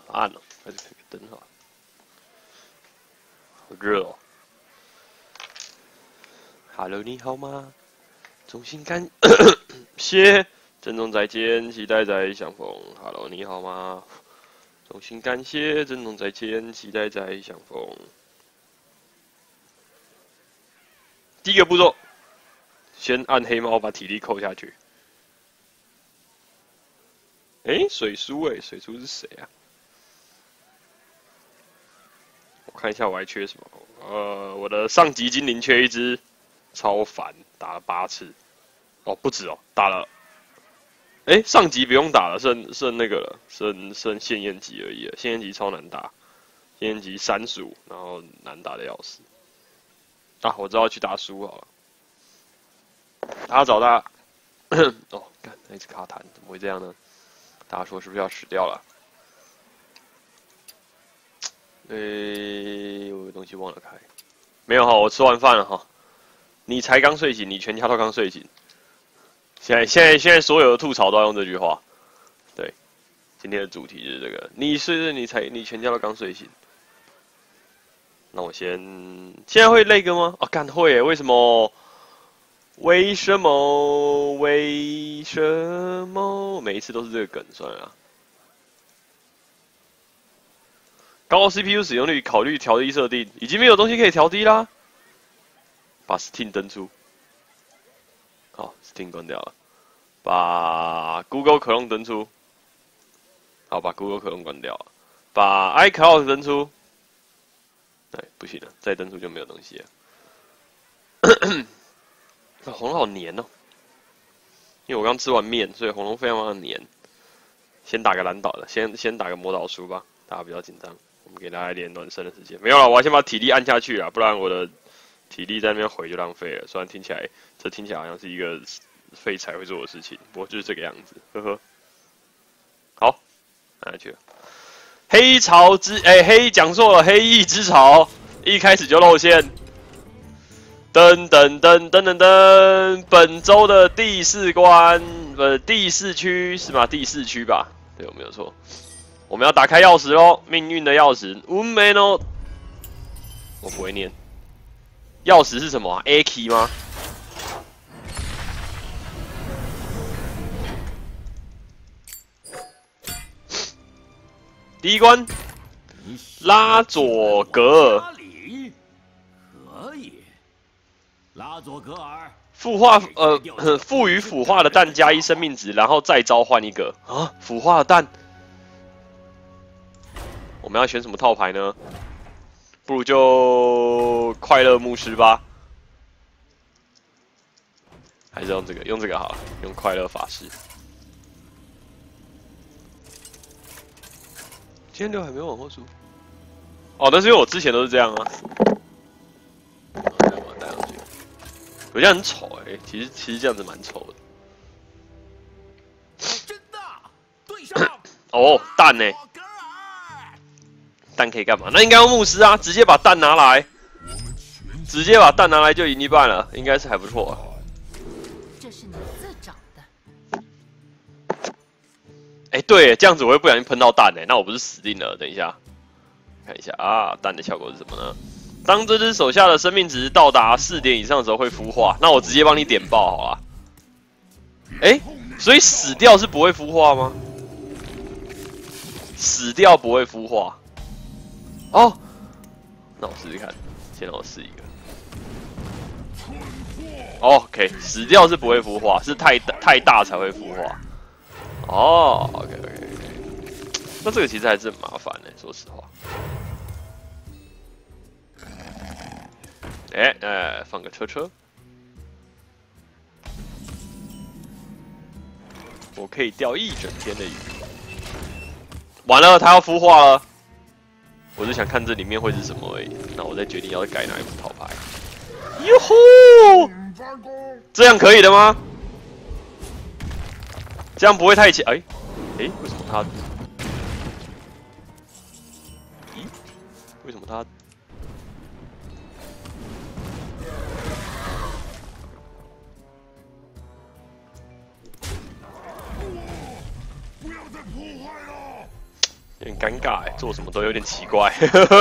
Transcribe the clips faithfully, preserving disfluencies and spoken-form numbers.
暗了，还是开个灯好。好热哦。Hello， 你好吗？衷心感谢，郑重再见，期待再相逢。Hello， 你好吗？衷心感谢，郑重再见，期待再相逢。第一个步骤，先按黑猫把体力扣下去。哎、欸，水叔哎、欸，水叔是谁啊？我看一下我还缺什么。呃，我的上级精灵缺一只，超烦，打了八次。哦，不止哦，打了。哎、欸，上级不用打了，剩剩那个了，剩剩现验级而已了。现验级超难打，现验级三十五，然后难打的要死。啊，我知道去打输好了。他找他。哦，干，那一直卡痰，怎么会这样呢？大家说是不是要死掉了？诶、欸，我有东西忘了开，没有哈，我吃完饭了哈。你才刚睡醒，你全家都刚睡醒。现在现在现在所有的吐槽都要用这句话。对，今天的主题就是这个。你是你才你全家都刚睡醒。那我先，现在会那个吗？啊，干会耶，为什么？为什么？为什么？每一次都是这个梗，算了啦。高 C P U 使用率，考虑调低设定，已经没有东西可以调低啦。把 Steam 登出，好 ，Steam 关掉了。把 Google Chrome 登出，好，把 Google Chrome 关掉了。把 iCloud 登出，对，不行了，再登出就没有东西了。喉咙好黏哦，因为我刚吃完面，所以喉咙非常非常黏。先打个蓝岛的，先先打个魔导书吧，大家不要紧张，我们给大家一点暖身的时间。没有了，我要先把体力按下去啊，不然我的体力在那边毁就浪费了。虽然听起来，这听起来好像是一个废柴会做的事情，不过就是这个样子，呵呵。好，按下去了。黑潮之哎、欸，黑讲错了，黑翼之潮一开始就露馅。噔噔噔噔噔噔，本周的第四关，呃，第四区是吗？第四区吧，对，我没有错。我们要打开钥匙喽，命运的钥匙。运命の，我不会念。钥匙是什么啊 ？A key 吗？第一关，拉佐格尔。 可以。拉佐格尔， 腐化呃，赋予腐化的蛋加一生命值，然后再召唤一个啊，腐化的蛋。我们要选什么套牌呢？不如就快乐牧师吧，还是用这个？用这个好了，用快乐法师。今天刘海没有往后梳。哦，但是因为我之前都是这样啊。我这样很丑哎、欸，其实其实这样子蛮丑的。 真的，对上。 哦，蛋呢、欸？蛋可以干嘛？那应该用牧师啊，直接把蛋拿来，直接把蛋拿来就赢一半了，应该是还不错、啊。 这是你自找的。 哎、欸，对，这样子我会不小心喷到蛋哎、欸，那我不是死定了？等一下，看一下啊，蛋的效果是什么呢？当这只手下的生命值到达四点以上的时候会孵化，那我直接帮你点爆好了。哎、欸，所以死掉是不会孵化吗？死掉不会孵化。哦，那我试试看，先让我试一个。哦 OK， 死掉是不会孵化，是太太大才会孵化。哦 ，OK OK OK， 那这个其实还是很麻烦的、欸，说实话。哎、欸、哎、呃，放个车车，我可以钓一整天的鱼。完了，它要孵化了。我就想看这里面会是什么而已。那我再决定要改哪一副套牌。哟吼！这样可以的吗？这样不会太强？哎、欸、哎、欸，为什么它？咦？为什么它？ 有点尴尬哎，做什么都有点奇怪。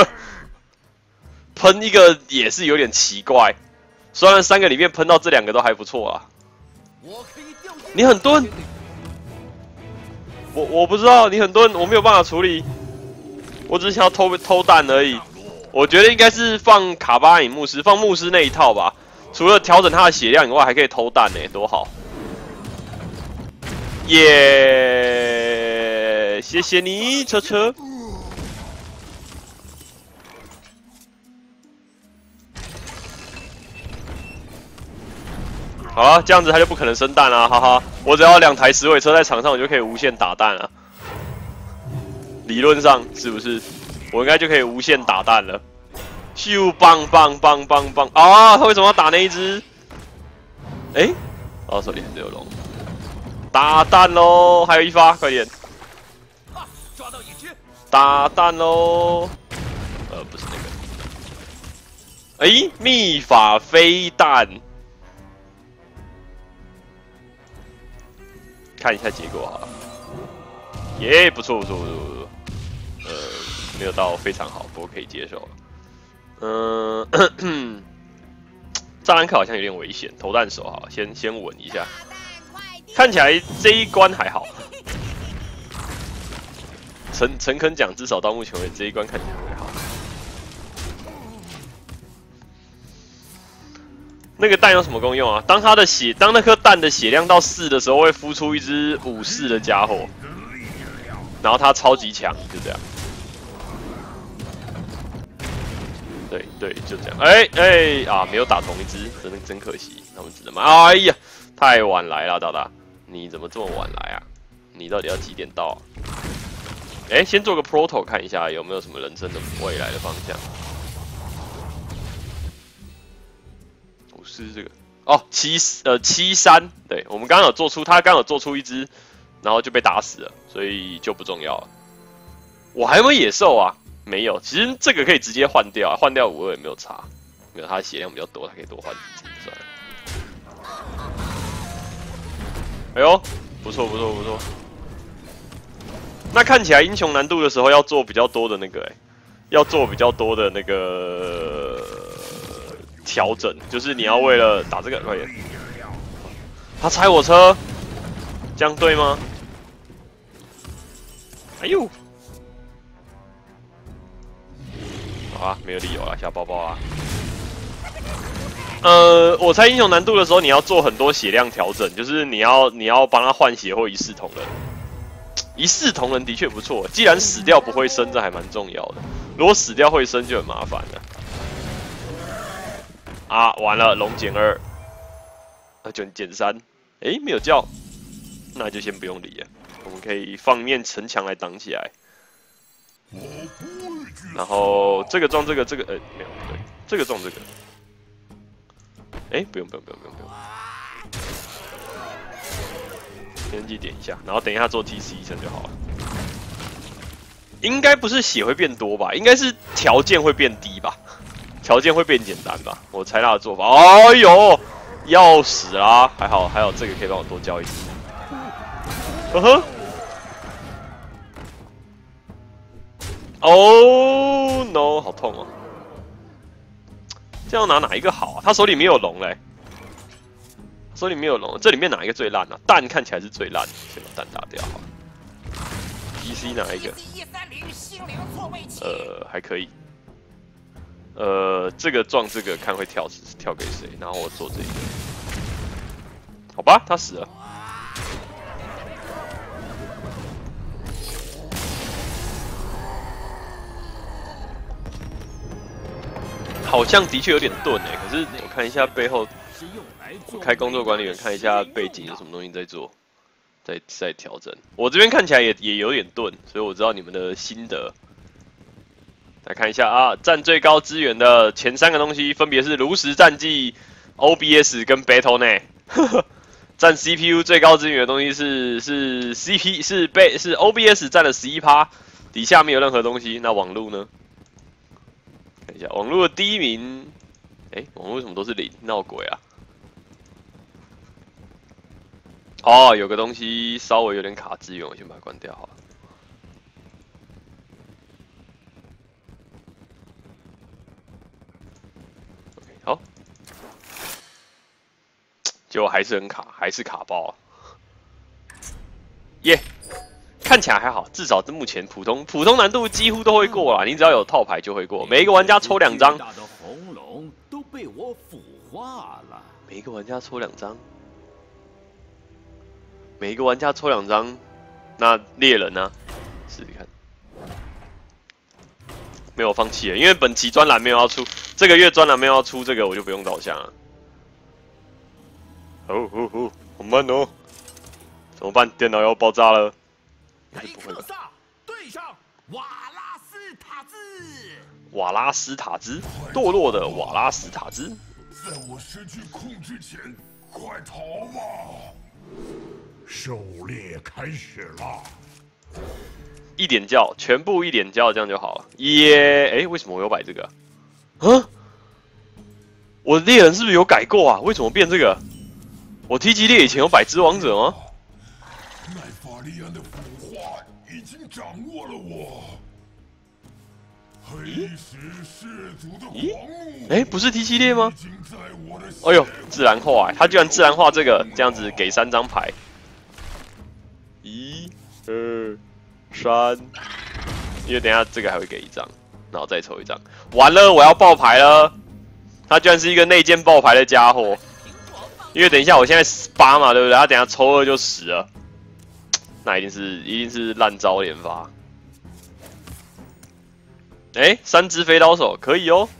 喷一个也是有点奇怪，虽然三个里面喷到这两个都还不错啊。你很钝，我我不知道你很钝，我没有办法处理，我只是想要偷偷弹而已。我觉得应该是放卡巴影牧师，放牧师那一套吧。除了调整他的血量以外，还可以偷弹呢，多好！耶、yeah ，谢谢你，车车。好啊，这样子他就不可能生蛋啦，哈哈！我只要两台石尾车在场上，我就可以无限打蛋了。理论上是不是？我应该就可以无限打蛋了。咻，棒棒棒棒棒！啊，他为什么要打那一只？哎、欸，哦，手里还是有龙。打蛋喽！还有一发，快点！ 抓到一只！ 打蛋喽！呃，不是那个。哎、欸，秘法飞弹。看一下结果好了。耶，不错不错不错不错。呃，没有到非常好，不过可以接受。嗯、呃，炸弹客好像有点危险，投弹手好，先先稳一下。看起来这一关还好。诚诚恳讲，至少到目前为止这一关看起来还好。那个蛋有什么功用啊？当它的血，当那颗蛋的血量到四的时候，会孵出一只武士的家伙，然后它超级强，就这样。对对，就这样。哎、欸、哎、欸、啊，没有打同一只，真的真可惜。那我们只能买。哎呀，太晚来了，大大，你怎么这么晚来啊？你到底要几点到、啊？哎、欸，先做个 proto 看一下有没有什么人生的未来的方向。武士这个哦，七呃七三，对我们刚刚有做出，他刚刚有做出一只，然后就被打死了，所以就不重要了。我还有没有野兽啊？没有，其实这个可以直接换掉、啊，换掉五二也没有差，没有，它的血量比较多，它可以多换几只算了。哎呦，不错不错不错。那看起来英雄难度的时候要做比较多的那个、欸，哎，要做比较多的那个调整，就是你要为了打这个，快点，他踩我车，这样对吗？哎呦！好啊，没有理由啊，小包包啊。呃，我猜英雄难度的时候，你要做很多血量调整，就是你要你要帮他换血或一视同仁。一视同仁的确不错，既然死掉不会生，这还蛮重要的。如果死掉会生就很麻烦了。啊，完了，龙减二，那就减三。哎，没有叫，那就先不用理了。我们可以放面城墙来挡起来。然后这个撞这个，这个呃没有对，这个撞这个，哎不用不用不用不用不用，先记点一下，然后等一下做 T C 一声就好了。应该不是血会变多吧？应该是条件会变低吧？条件会变简单吧？我猜他的做法。哎呦，要死啦！还好还好，这个可以帮我多交一只。呵呵。Oh no， 好痛哦！这样拿哪一个好啊？他手里没有龙嘞，手里没有龙，这里面哪一个最烂啊？蛋看起来是最烂的，先把蛋打掉好了。P C 哪一个？呃，还可以。呃，这个撞这个看会跳跳给谁？然后我做这个。好吧，他死了。好像的确有点钝哎、欸，可是我看一下背后，我开工作管理员看一下背景有什么东西在做，在在调整。我这边看起来也也有点钝，所以我知道你们的心得。来看一下啊，占最高资源的前三个东西分别是炉石战记、O B S 跟 Battle.net。占 C P U 最高资源的东西是是 C P 是被是 O B S 占了 百分之十一， 底下没有任何东西。那网路呢？看一下网络的第一名，哎、欸，网络为什么都是零？闹鬼啊！哦，有个东西稍微有点卡资源，我先把它关掉好了。 结果还是很卡，还是卡爆啊！耶、yeah ，看起来还好，至少目前普通普通难度几乎都会过啦，你只要有套牌就会过。每一个玩家抽两张， 大的红龙都被我腐化了。 每一个玩家抽两张，每一个玩家抽两张，那猎人呢？试试看。没有放弃了，因为本期专栏没有要出，这个月专栏没有要出这个，我就不用导向了。哦哦哦，好慢哦，怎么办？电脑要爆炸了？ 雷克萨对上瓦拉斯塔兹。 瓦拉斯塔兹，堕落的瓦拉斯塔兹。 在我失去控制前，快逃吧！狩猎开始了。 一点叫，全部一点叫，这样就好了。耶！哎，为什么我有摆这个？啊？我的猎人是不是有改过啊？为什么变这个？我 T G 猎以前有摆之王者吗？ 奈法利安的腐化已经掌握了我。黑石氏族的狂怒。 哎，不是 T G 猎吗？ 哎哎呦，自然化、欸，他居然自然化这个，这样子给三张牌。一、二。三，因为等一下这个还会给一张，然后再抽一张。完了，我要爆牌了！他居然是一个内建爆牌的家伙。因为等一下我现在十八嘛，对不对？他等一下抽二就死了，那一定是一定是烂招连发。哎、欸，三只飞刀手可以哦。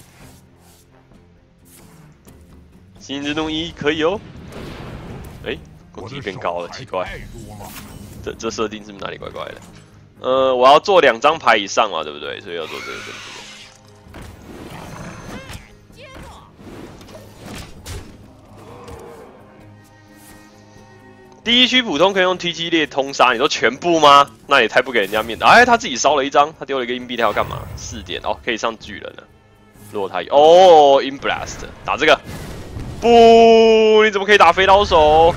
星之怒一可以哦。哎、欸，攻击变高了，奇怪。这这设定是不是哪里怪怪的？呃，我要做两张牌以上嘛，对不对？所以要做这个跟这个。第一区普通可以用 T G 猎通杀，你说全部吗？那也太不给人家面子。哎，他自己烧了一张，他丢了一个硬币，他要干嘛？四点哦，可以上巨人了。如果他有哦 ，In Blast 打这个，不，你怎么可以打飞刀手？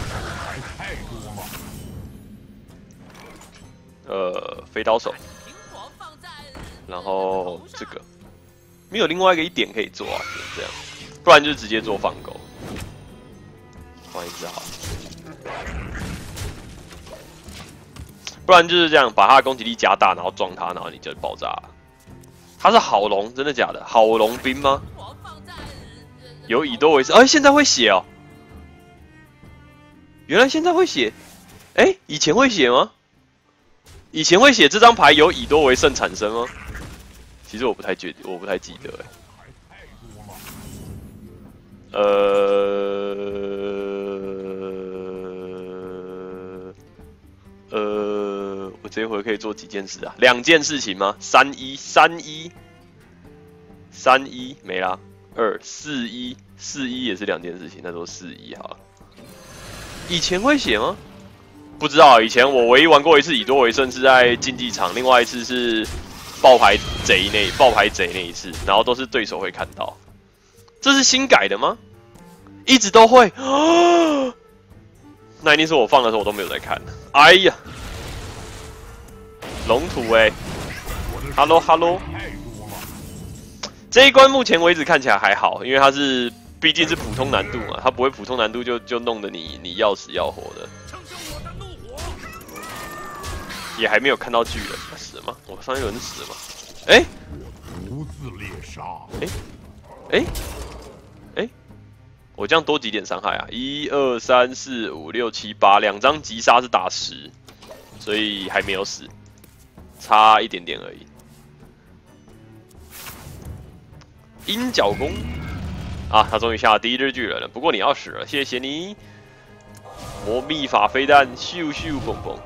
呃，飞刀手，然后这个没有另外一个一点可以做啊，就是这样，不然就直接做放狗，放一只好，不然就是这样，把他的攻击力加大，然后撞他，然后你就爆炸了。他是好龙，真的假的？好龙兵吗？有以多为胜，哎，现在会写哦，原来现在会写，哎，以前会写吗？以前会写这张牌由以多为胜产生吗？其实我不太记，我不太记得哎。呃呃，我这一回可以做几件事啊？两件事情吗？三一三一三一没啦。二四一四一也是两件事情，那都四一好了。以前会写吗？不知道，以前我唯一玩过一次以多为胜是在竞技场，另外一次是爆牌贼那爆牌贼那一次，然后都是对手会看到。这是新改的吗？一直都会，那一定是我放的时候我都没有在看。哎呀，龙图哎、欸、，Hello Hello， 这一关目前为止看起来还好，因为它是毕竟是普通难度嘛，它不会普通难度就就弄得你你要死要活的。也还没有看到巨人死了吗？我上一轮死了吗？哎、欸， 独自猎杀。 哎、欸，哎、欸，哎、欸，我这样多几点伤害啊？一二三四五六七八，两张击杀是打十，所以还没有死，差一点点而已。鹰角弓啊，他终于下了第一只巨人了。不过你要死了，谢谢你。魔秘法飞弹，咻咻蹦蹦。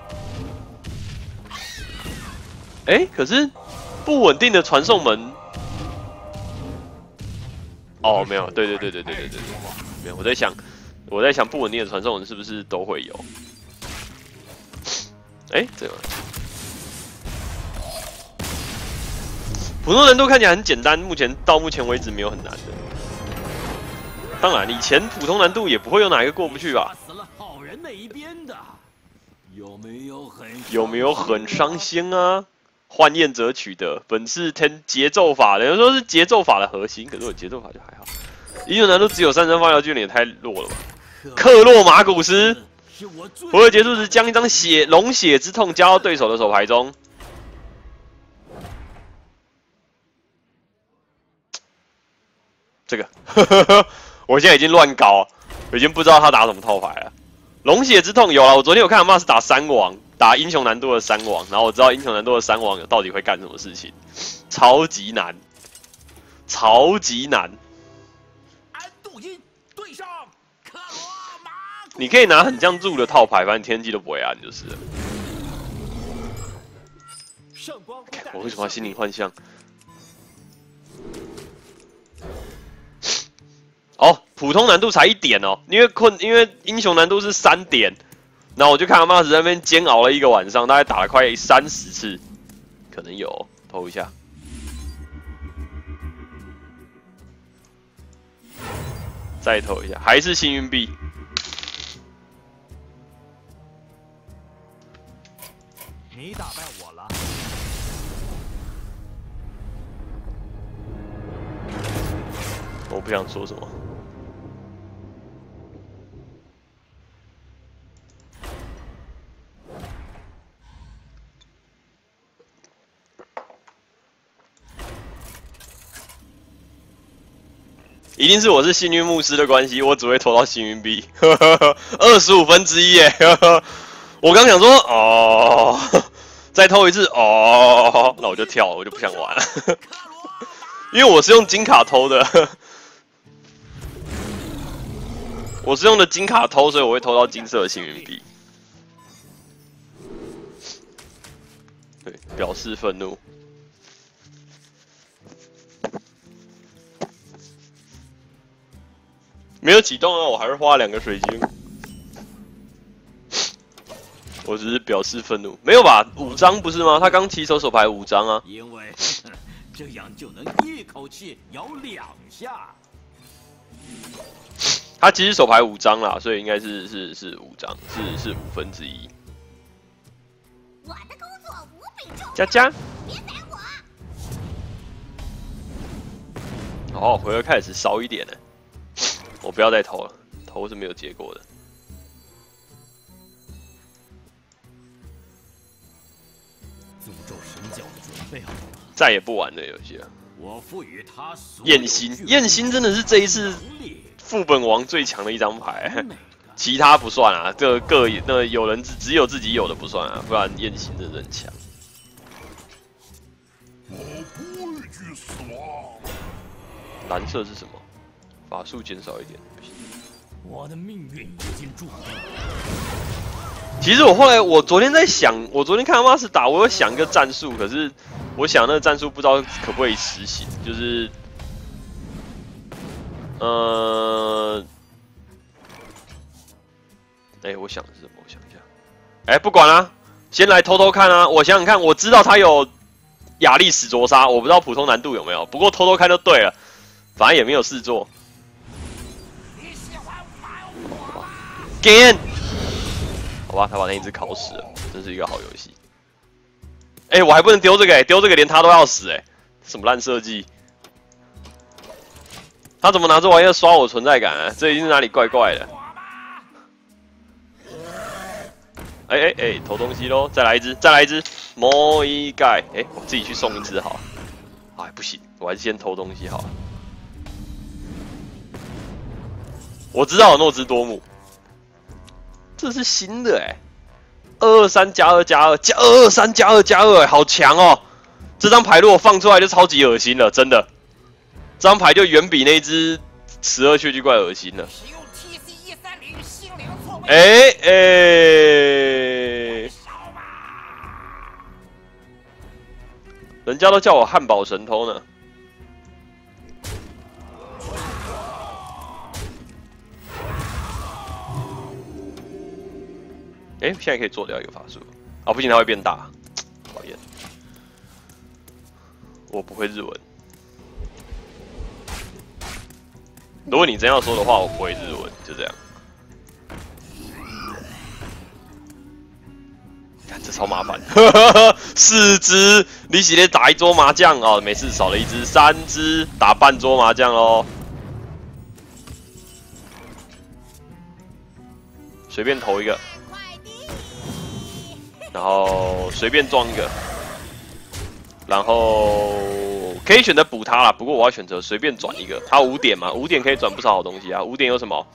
哎、欸，可是不稳定的传送门，哦，没有，对对对对对对对对，没有。我在想，我在想不稳定的传送门是不是都会有？哎、欸，这个普通难度看起来很简单，目前到目前为止没有很难的。当然，以前普通难度也不会有哪一个过不去吧？ 死了好人那一边的，有没有很有没有很伤心啊？幻焰者取得本次天节奏法的，有人说是节奏法的核心，可是我节奏法就还好。英雄难度只有三张发条巨人也太弱了吧？ 克洛马古斯。回合结束时，将一张血龙血之痛加到对手的手牌中。这个，呵呵呵，我现在已经乱搞，已经不知道他打什么套牌了。龙血之痛有了，我昨天有看阿妈是打三王，打英雄难度的三王，然后我知道英雄难度的三王到底会干什么事情，超级难，超级难。 安度因对上克罗马， 你可以拿很像入的套牌，反正天机都不会安就是了。我为什么要心灵幻象？哦，普通难度才一点哦，因为困，因为英雄难度是三点，然后我就看阿妈在那边煎熬了一个晚上，大概打了快三十次，可能有投一下，再投一下，还是幸运币。 你打败我了。 我不想说什么。一定是我是幸运牧师的关系，我只会投到幸运币，二十五分之一耶！我刚想说哦，再投一次哦，那我就跳了，我就不想玩了，因为我是用金卡偷的，我是用的金卡偷，所以我会投到金色的幸运币。对，表示愤怒。没有启动啊，我还是花两个水晶。我只是表示愤怒，没有吧？五张不是吗？他刚起手手牌五张啊。 因为这样就能一口气摇两下。 他其实手牌五张啦，所以应该是是是五张，是是五分之一。 我的工作无比重要。 佳佳， 别逮我！ 哦，回合开始少一点了。我不要再投了，投是没有结果的。 诅咒神教准备好了， 再也不玩这游戏了。 我赋予他焰星，焰星真的是这一次副本王最强的一张牌，其他不算啊，这各那有人只只有自己有的不算啊，不然焰星真的很强。 我不畏惧死亡。 蓝色是什么？法术减少一点，不行。 我的命运已经注定。 其实我后来，我昨天在想，我昨天看阿妈是打，我有想一个战术，可是我想那个战术不知道可不可以实行，就是，呃，哎、欸，我想的是什么？我想一下，哎、欸，不管啦、啊，先来偷偷看啊！我想想看，我知道他有亚历史灼杀，我不知道普通难度有没有，不过偷偷看就对了，反正也没有事做。Gain， 好吧，他把那一只烤死了，真是一个好游戏。哎、欸，我还不能丢这个、欸，丢这个连他都要死、欸，哎，什么烂设计？他怎么拿这玩意儿刷我存在感啊？这一定是哪里怪怪的。哎哎哎，投东西喽！再来一只，再来一只，魔一盖。哎、欸，我自己去送一只好。哎，不行，我还是先投东西好了。我知道有诺兹多姆。这是新的哎、欸，二二三加二加二加二二三加二加二，好强哦！这张牌如果放出来就超级恶心了，真的。这张牌就远比那只十二血巨怪恶心了。哎哎、欸欸，人家都叫我汉堡神偷呢。哎、欸，现在可以做掉一个法术，啊，不行，它会变大，讨厌。我不会日文。如果你真要说的话，我不会日文，就这样。看这超麻烦，四只，你洗得打一桌麻将哦，每次少了一只，三只打半桌麻将喽。 随便投一个，然后随便撞一个，然后可以选择补他啦。不过我要选择随便转一个，他五点嘛，五点可以转不少好东西啊。五点有什么？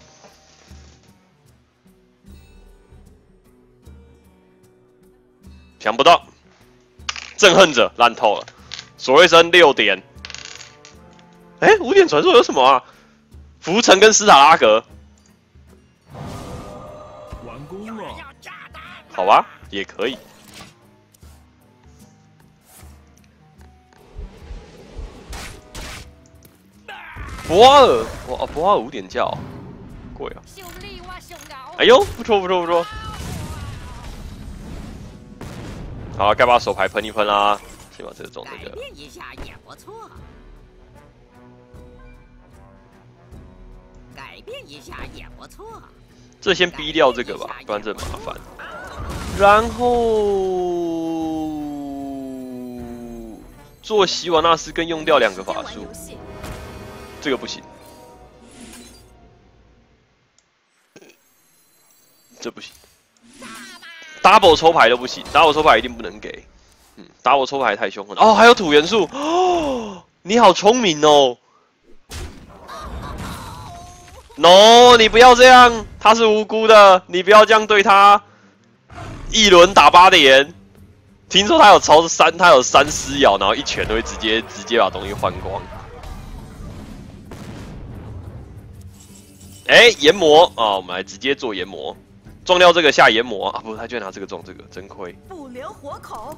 想不到，憎恨者烂透了。索瑞森六点，哎，五点传说有什么啊？浮城跟斯塔拉格， 完工了。 好吧，也可以。博瓦尔，哇，博瓦尔五点叫，贵啊！哎呦，不错不错不错。好，该把手牌喷一喷啦。先把这个种这个。 改变一下也不错。改变一下也不错。 这先逼掉这个吧，不然这麻烦。然后做希瓦纳斯跟用掉两个法术，这个不行，这不行。double 抽牌都不行 ，double 抽牌一定不能给。嗯 ，double 抽牌太凶了。哦，还有土元素哦，你好聪明哦。No， 你不要这样，他是无辜的，你不要这样对他。一轮打八点，听说他有超三，他有三撕咬，然后一拳都会直接直接把东西换光。哎，研磨啊，我们来直接做研磨。撞掉这个下研磨啊！不，他居然拿这个撞这个，真亏。 不留活口。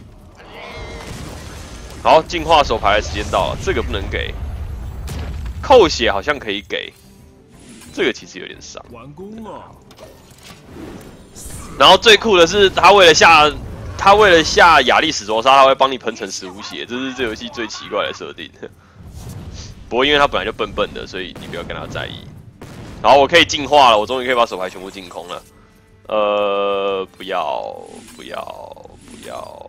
好，净化手牌的时间到了，这个不能给。扣血好像可以给，这个其实有点伤。 完工了。 然后最酷的是，他为了下他为了下亚历史卓莎，他会帮你喷成十五血，这是这游戏最奇怪的设定。不过因为他本来就笨笨的，所以你不要跟他在意。然后我可以净化了，我终于可以把手牌全部净空了。呃，不要，不要，不要，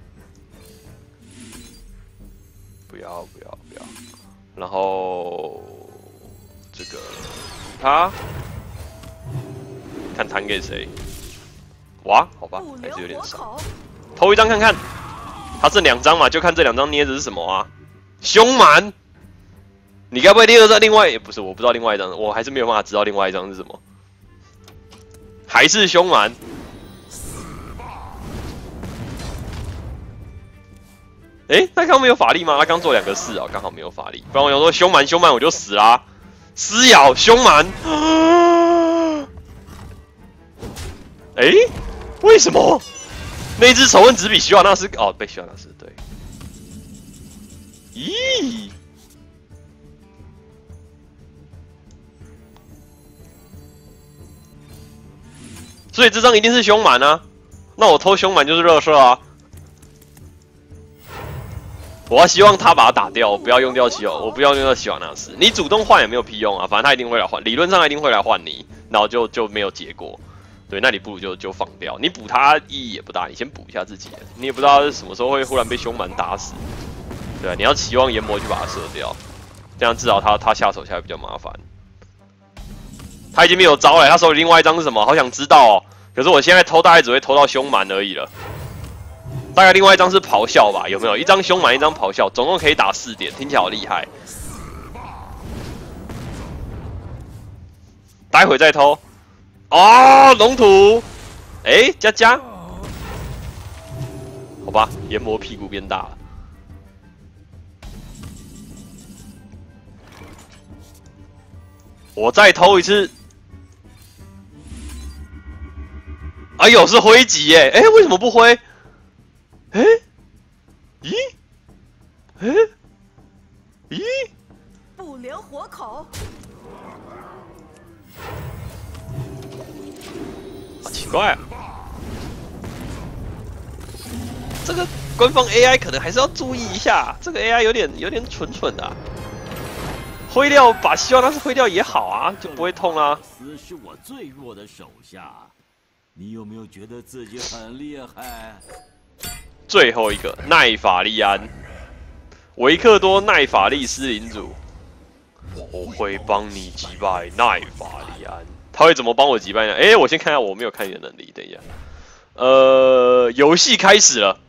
不要，不要，不要。然后这个他看弹给谁？哇，好吧，还是有点少。投一张看看，他剩两张嘛，就看这两张捏子是什么啊？凶蛮，你该不会第二张另外不是？我不知道另外一张，我还是没有办法知道另外一张是什么。还是凶蛮。哎、欸，他刚没有法力吗？他刚做两个四啊，刚好没有法力。不然我想说凶蛮凶蛮我就死啦。撕咬凶蛮。哎、欸，为什么？那只仇恨值比希瓦纳斯哦，被希瓦纳斯对。咦？所以这张一定是凶蛮啊，那我偷凶蛮就是热射啊。我要希望他把他打掉，我不要用掉希瓦，我不要用掉希瓦纳斯。你主动换也没有屁用啊，反正他一定会来换，理论上一定会来换你，然后就就没有结果。对，那你不如就就放掉，你补他意义也不大，你先补一下自己，你也不知道什么时候会忽然被凶蛮打死。对啊，你要期望研磨去把它射掉，这样至少他他下手下来比较麻烦。他已经没有招了，他手里另外一张是什么？好想知道哦。可是我现在偷大概只会偷到凶蛮而已了。大概另外一张是咆哮吧？有没有？一张凶蛮，一张咆哮，总共可以打四点，听起来好厉害。待会再偷。哦，龙图。哎、欸，加加。好吧，研磨屁股变大了。我再偷一次。哎呦，是灰级耶！哎，为什么不灰？哎，咦？哎，咦？ 不留活口。 好奇怪啊！这个官方 A I 可能还是要注意一下，这个 A I 有点有点蠢蠢的、啊。灰掉，把希望那是灰掉也好啊，就不会痛啊。 斯是我最弱的手下。你有没有觉得自己很厉害？ 最后一个奈法利安，维克多奈法利斯领主，我会帮你击败奈法利安。 他会怎么帮我击败呢？哎，我先看一下，我没有看你的能力，等一下。呃，游戏开始了。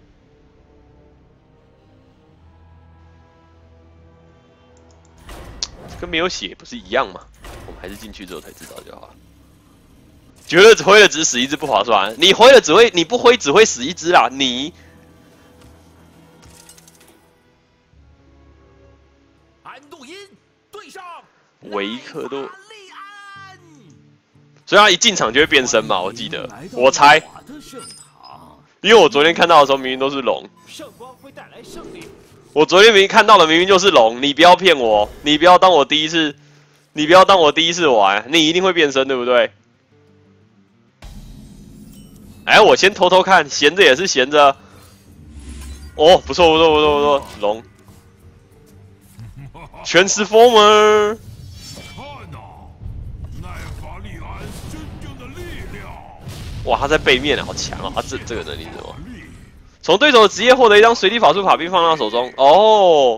跟没有写不是一样吗？我们还是进去之后才知道就好了。觉得挥了只死一只不划算，你挥了只会你不挥只会死一只啦，你。 安度因对上维克多，所以他一进场就会变身嘛，我记得，我猜，因为我昨天看到的时候明明都是龙。 圣光会带来胜利。 我昨天明明看到的明明就是龙，你不要骗我，你不要当我第一次，你不要当我第一次玩，你一定会变身，对不对？哎，我先偷偷看，闲着也是闲着。哦，不错不错不错不错，龙，全是 Former。 看呐，奈法利安真正的力量。 哇，他在背面好强哦，他这这个能力是什么？从对手的职业获得一张随机法术卡，并放到手中。哦，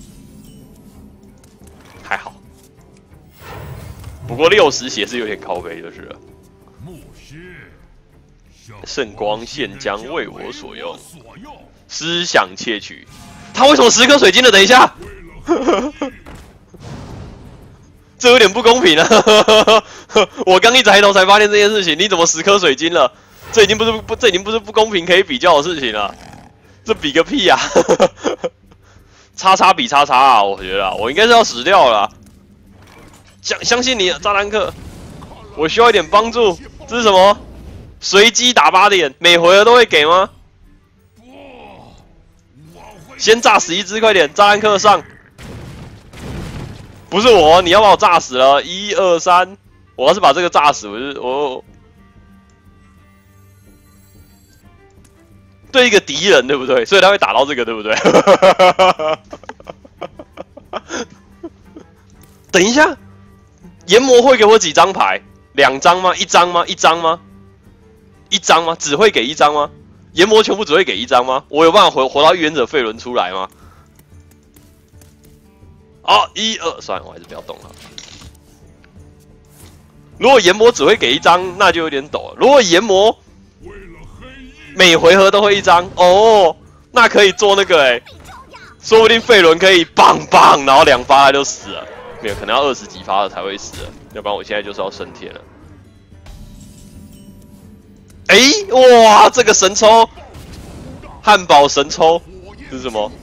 还好。不过六十血是有点靠背，就是了。圣光现将为我所用，思想窃取。他为什么十颗水晶了？等一下，这有点不公平啊！我刚一抬头才发现这件事情，你怎么十颗水晶了？这已经不是不，这已经不是不公平可以比较的事情了。这比个屁呀、啊！叉叉比叉叉啊！我觉得、啊、我应该是要死掉了、啊。相相信你，扎兰克，我需要一点帮助。这是什么？随机打八点，每回合都会给吗？先炸死一只，快点！扎兰克上。不是我，你要把我炸死了！一二三，我要是把这个炸死，我就我。对一个敌人，对不对？所以他会打到这个，对不对？等一下，研磨会给我几张牌？两张吗？一张吗？一张吗？一张吗？只会给一张吗？研磨全部只会给一张吗？我有办法活活到预言者费伦出来吗？好，一二，算了，我还是不要动了。如果研磨只会给一张，那就有点陡了。如果研磨每回合都会一张哦，那可以做那个哎、欸，说不定费伦可以棒棒，然后两发他就死了，没有可能要二十几发了才会死了，要不然我现在就是要升天了。哎、欸，哇，这个神抽，汉堡神抽，这是什么？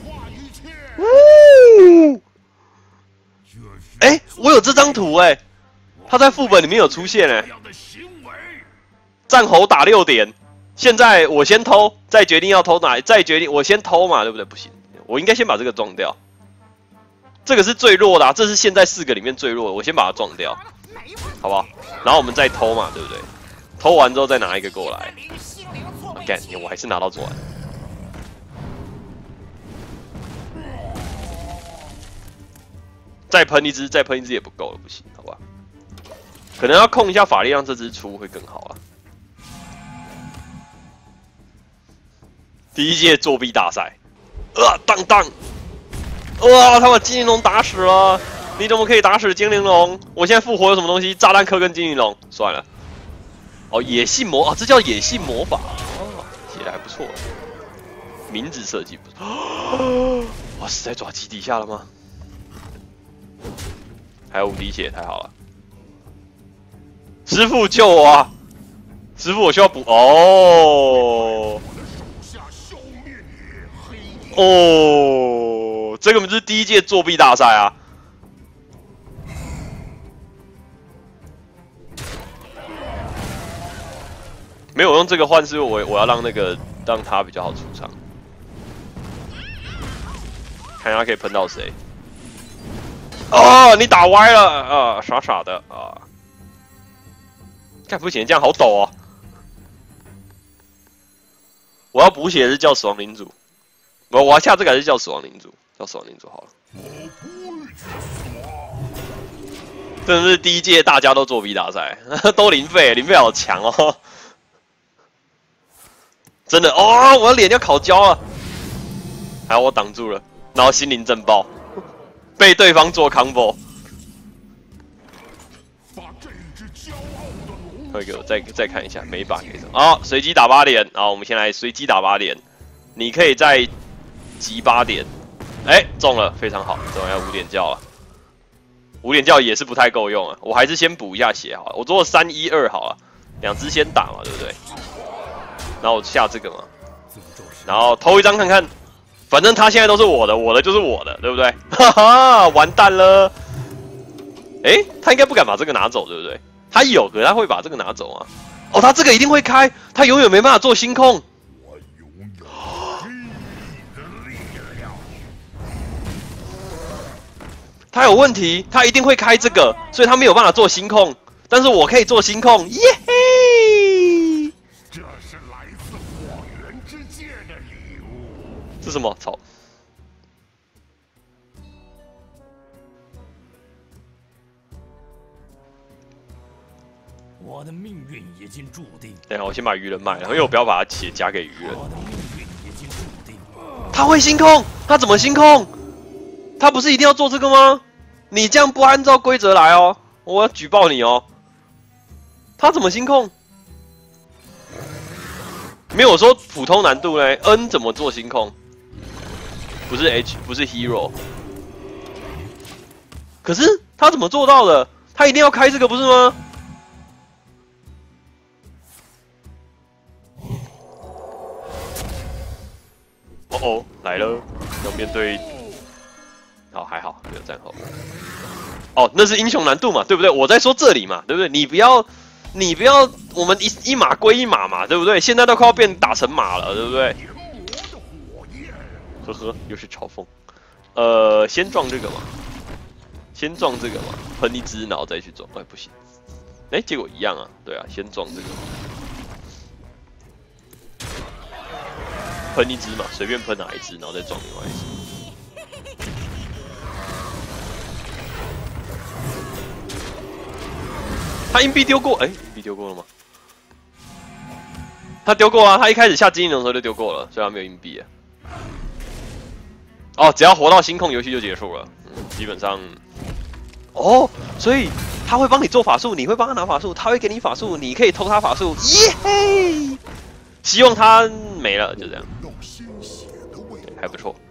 呜，哎、欸，我有这张图哎、欸，它在副本里面有出现哎、欸，战猴打六点。现在我先偷，再决定要偷哪，再决定我先偷嘛，对不对？不行，我应该先把这个撞掉。这个是最弱的、啊，这是现在四个里面最弱的，我先把它撞掉，好不好？然后我们再偷嘛，对不对？偷完之后再拿一个过来。干、okay, 我还是拿到左岸。再喷一只，再喷一只也不够了，不行，好吧？可能要控一下法力，让这只出会更好啊。第一届作弊大赛，呃，当当，哇，他把精灵龙打死了！你怎么可以打死精灵龙？我现在复活有什么东西？炸弹客跟精灵龙，算了。哦，野性魔啊，这叫野性魔法哦，写的还不错，名字设计不错。哦、哇，死在爪机底下了吗？还有五滴血，太好了！师傅救我啊！师傅，我需要补哦。哦，这个不是第一届作弊大赛啊！没有用这个换，是我我要让那个让他比较好出场，看他可以喷到谁。哦，你打歪了啊，傻傻的啊！看不行，这样好陡哦。我要补血是叫死亡领主。我我要下这个还是叫死亡领主？叫死亡领主好了。真的是第一届大家都作弊大赛，都零费，零费好强哦！真的哦，我的脸要烤焦了，还好我挡住了，然后心灵震爆，被对方做 combo。 会给我再再看一下每一把给什么？好，随机打八点。好，我们先来随机打八点。你可以再集八点。哎、欸，中了，非常好。这玩意五点教了，五点教也是不太够用啊。我还是先补一下血好了。我做三一二好了，两只先打嘛，对不对？然后我下这个嘛，然后偷一张看看。反正他现在都是我的，我的就是我的，对不对？哈哈，完蛋了。哎、欸，他应该不敢把这个拿走，对不对？他有，可是他会把这个拿走啊。哦，他这个一定会开，他永远没办法做星控。 我拥有正义的力量。 他有问题，他一定会开这个，所以他没有办法做星控。但是我可以做星控，耶嘿！ 这是来自火源之界的礼物。 这是什么？操！ 我的命运已经注定。 等一下，我先把鱼人卖了，因为我不要把血夹给鱼人。 我的命运已经注定。 他会星控？他怎么星控？他不是一定要做这个吗？你这样不按照规则来哦，我要举报你哦。他怎么星控？没有说普通难度嘞 ，N 怎么做星控？不是 H， 不是 Hero。可是他怎么做到的？他一定要开这个不是吗？哦哦，来了，要面对，好还好没有战后。哦，那是英雄难度嘛，对不对？我在说这里嘛，对不对？你不要，你不要，我们一一码归一码嘛，对不对？现在都快要变打成马了，对不对？呵呵，又是嘲讽。呃，先撞这个嘛，先撞这个嘛，喷一只然后再去撞，哎不行，哎结果一样啊，对啊，先撞这个。喷一只嘛，随便喷哪一只，然后再撞另外一只。他硬币丢过，哎、欸，硬币丢过了吗？他丢过啊，他一开始下精灵的时候就丢过了，所以他没有硬币啊。哦，只要活到星控，游戏就结束了。嗯，基本上，哦，所以他会帮你做法术，你会帮他拿法术，他会给你法术，你可以偷他法术，耶嘿！希望他没了，就这样。还不错。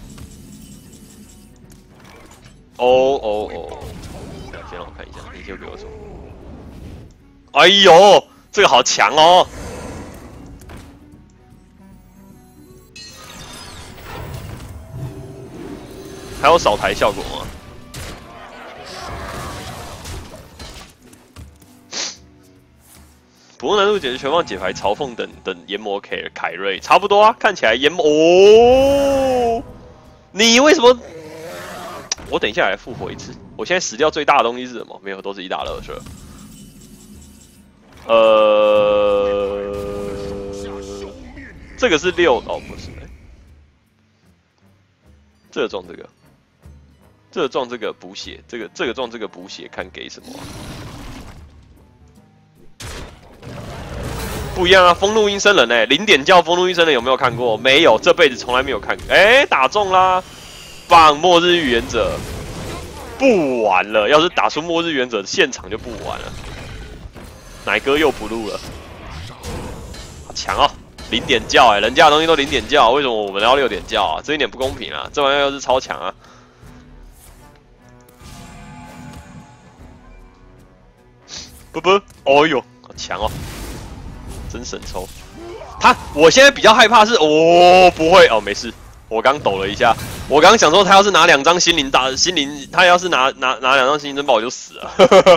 哦哦哦！先让我看一下，你先给我说。哎呦，这个好强哦！还有扫台效果吗？普通难度解决全放解牌嘲讽等等研磨凯凯瑞差不多啊，看起来研磨哦。你为什么？我等一下来复活一次。我现在死掉最大的东西是什么？没有，都是一大垃圾。呃，这个是六哦，不是、欸，这个撞这个，这个撞这个补血，这个这个撞这个补血，看给什么、啊？不一样啊！风怒阴森人哎、欸，零点教风怒阴森人有没有看过？没有，这辈子从来没有看过。哎、欸，打中啦！棒！末日预言者不玩了。要是打出末日预言者，现场就不玩了。奶哥又不录了，好强哦！零点教哎、欸，人家的东西都零点教，为什么我们要六点教啊？这一点不公平啊！这玩意儿又是超强啊！啵啵，哦呦，好强哦！真神抽，他我现在比较害怕是哦不会哦没事，我刚抖了一下，我刚想说他要是拿两张心灵大心灵，他要是拿拿拿两张心灵珍宝我就死了，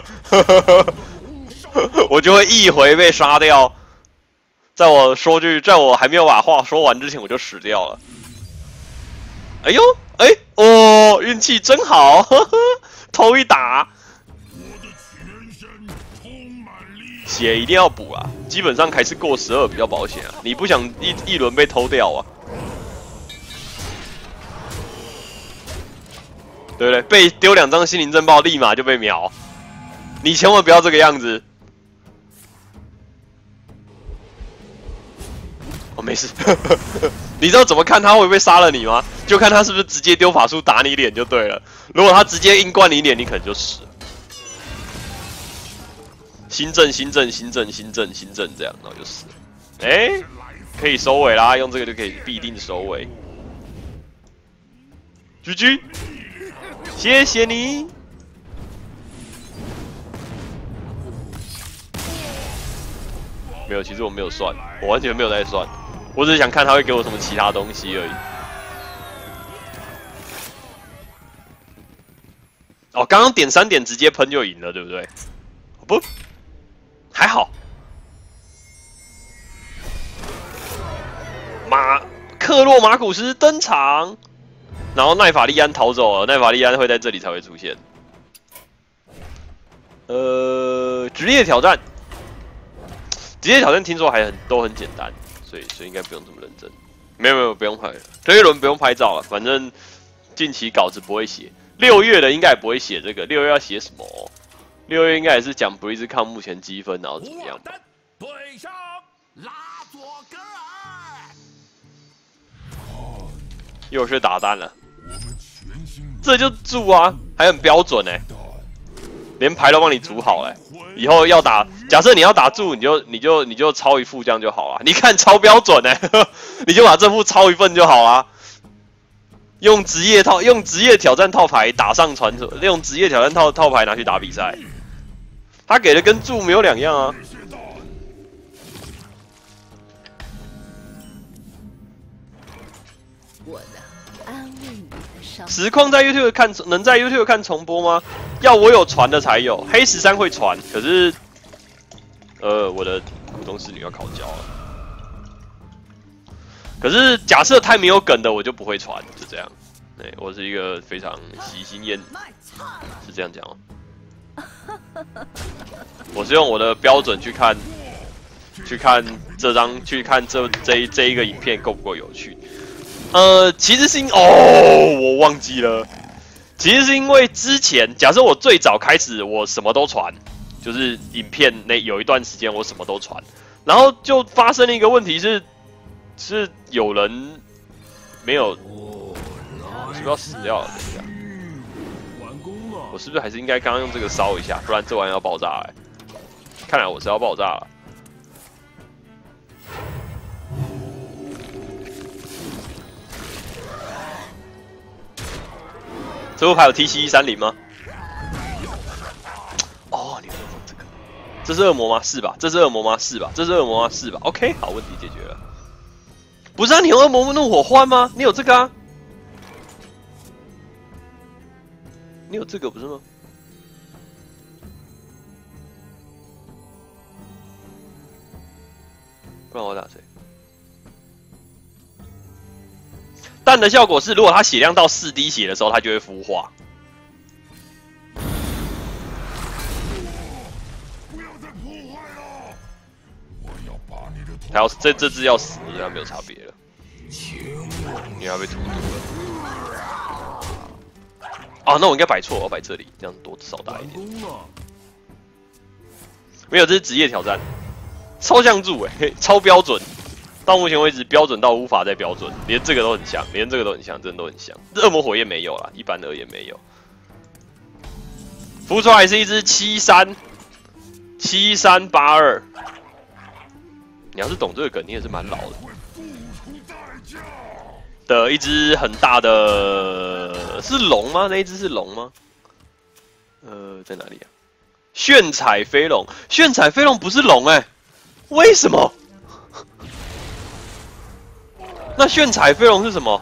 我就会一回被杀掉，在我说句在我还没有把话说完之前我就死掉了。哎呦哎哦运气真好，呵呵偷一打。血一定要补啊！基本上还是过十二比较保险啊！你不想一一轮被偷掉啊？对不对？被丢两张心灵珍宝，立马就被秒。你千万不要这个样子。哦，没事。你知道怎么看他会不会杀了你吗？就看他是不是直接丢法术打你脸就对了。如果他直接硬灌你脸，你可能就死了。 新政新政新政新政新政这样，然后就死了。哎、欸，可以收尾啦，用这个就可以必定收尾。G G， 谢谢你。没有，其实我没有算，我完全没有在算，我只是想看他会给我什么其他东西而已。哦，刚刚点三点直接喷就赢了，对不对？不，还好。马克洛马古斯登场，然后奈法利安逃走了，奈法利安会在这里才会出现。呃，职业挑战。职业挑战听说还很都很简单，所以所以应该不用这么认真。没有没有不用拍了，这一轮不用拍照了，反正近期稿子不会写。六月的应该也不会写这个，六月要写什么？六月应该也是讲 BlizzCon 目前积分然后怎么样吧。 对上拉佐格尔， 又是打蛋了，这就注啊，还很标准哎、欸，连牌都帮你组好了、欸。以后要打，假设你要打注，你就你就你就抄一副这样就好了。你看超标准哎、欸，你就把这副抄一份就好啦。用职业套，用职业挑战套牌打上传说，用职业挑战套套牌拿去打比赛，他给的跟注没有两样啊。 我的安慰你的伤。 实况在 YouTube 看，能在 YouTube 看重播吗？要我有传的才有。黑十三会传，可是，呃，我的股东侍女要考交了。可是假设太没有梗的，我就不会传，就这样。对，我是一个非常喜新厌，是这样讲哦。我是用我的标准去看，去看这张，去看这这一这一个影片够不够有趣。呃，其实是因哦，我忘记了。其实是因为之前，假设我最早开始我什么都传，就是影片那有一段时间我什么都传，然后就发生了一个问题是。是有人没有，我是不是要死掉了？等一下，我是不是还是应该刚刚用这个烧一下，不然这玩意要爆炸哎、欸！看来我是要爆炸了。这副牌有 T C 一三零吗？哦，你们用这个，这是恶魔吗？是吧？这是恶魔吗？是吧？这是恶魔吗？是吧 ？OK， 好，问题解决了。不是啊，你用恶魔怒火换吗？你有这个啊？你有这个不是吗？不然我打谁？蛋的效果是，如果它血量到四滴血的时候，它就会孵化。他要这这只要死，那没有差别了，因为他被荼毒了。哦，那我应该摆错，我要摆这里，这样多少打一点。没有，这是职业挑战，超像注哎，超标准。到目前为止，标准到无法再标准，连这个都很像，连这个都很像，真的都很像。恶魔火焰没有啦，一般而言没有。孵出来是一只七三七三八二。你要是懂这个梗，你也是蛮老的。的一只很大的是龙吗？那一只是龙吗？呃，在哪里啊？炫彩飞龙，炫彩飞龙不是龙哎、欸，为什么？那炫彩飞龙是什么？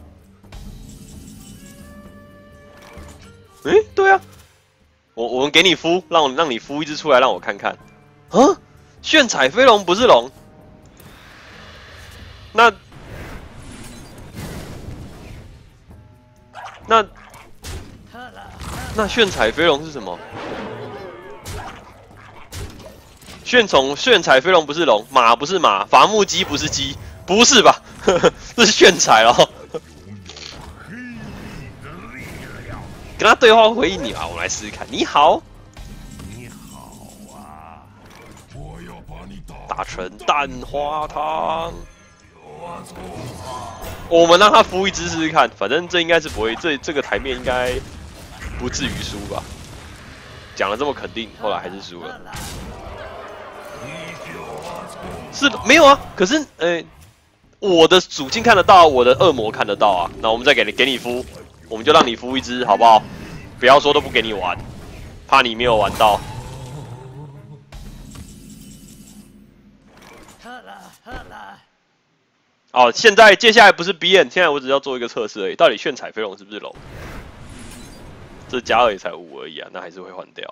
诶、欸，对啊，我我们给你孵，让我让你孵一只出来让我看看。啊？炫彩飞龙不是龙，那那那炫彩飞龙是什么？炫宠炫彩飞龙不是龙，马不是马，伐木机不是鸡，不是吧？这是炫彩哦。跟他对话回应你啊，我们来试试看。你好。打成蛋花汤，我们让他孵一只试试看，反正这应该是不会，这这个台面应该不至于输吧？讲了这么肯定，后来还是输了。 是没有啊，可是呃，我的主镜看得到，我的恶魔看得到啊。那我们再给你给你敷，我们就让你敷一只，好不好？不要说都不给你玩，怕你没有玩到。哦，现在接下来不是 B N， 现在我只要做一个测试而已，到底炫彩飞龙是不是龙？这加二也才五而已啊，那还是会换掉。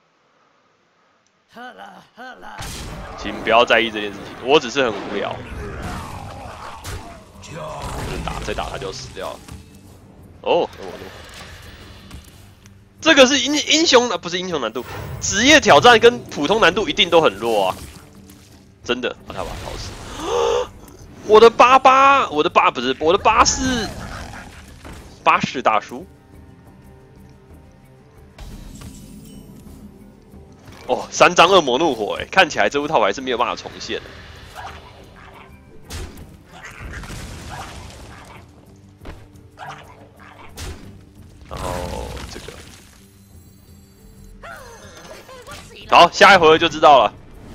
请不要在意这件事情，我只是很无聊。就是打再打他就死掉了。哦，这个是英英雄啊，不是英雄难度，职业挑战跟普通难度一定都很弱啊，真的，把他把他搞死。我的八八，我的八不是我的八是巴士大叔。哦，三张恶魔怒火，哎，看起来这部套牌是没有办法重现的。然后这个，好，下一回合就知道了。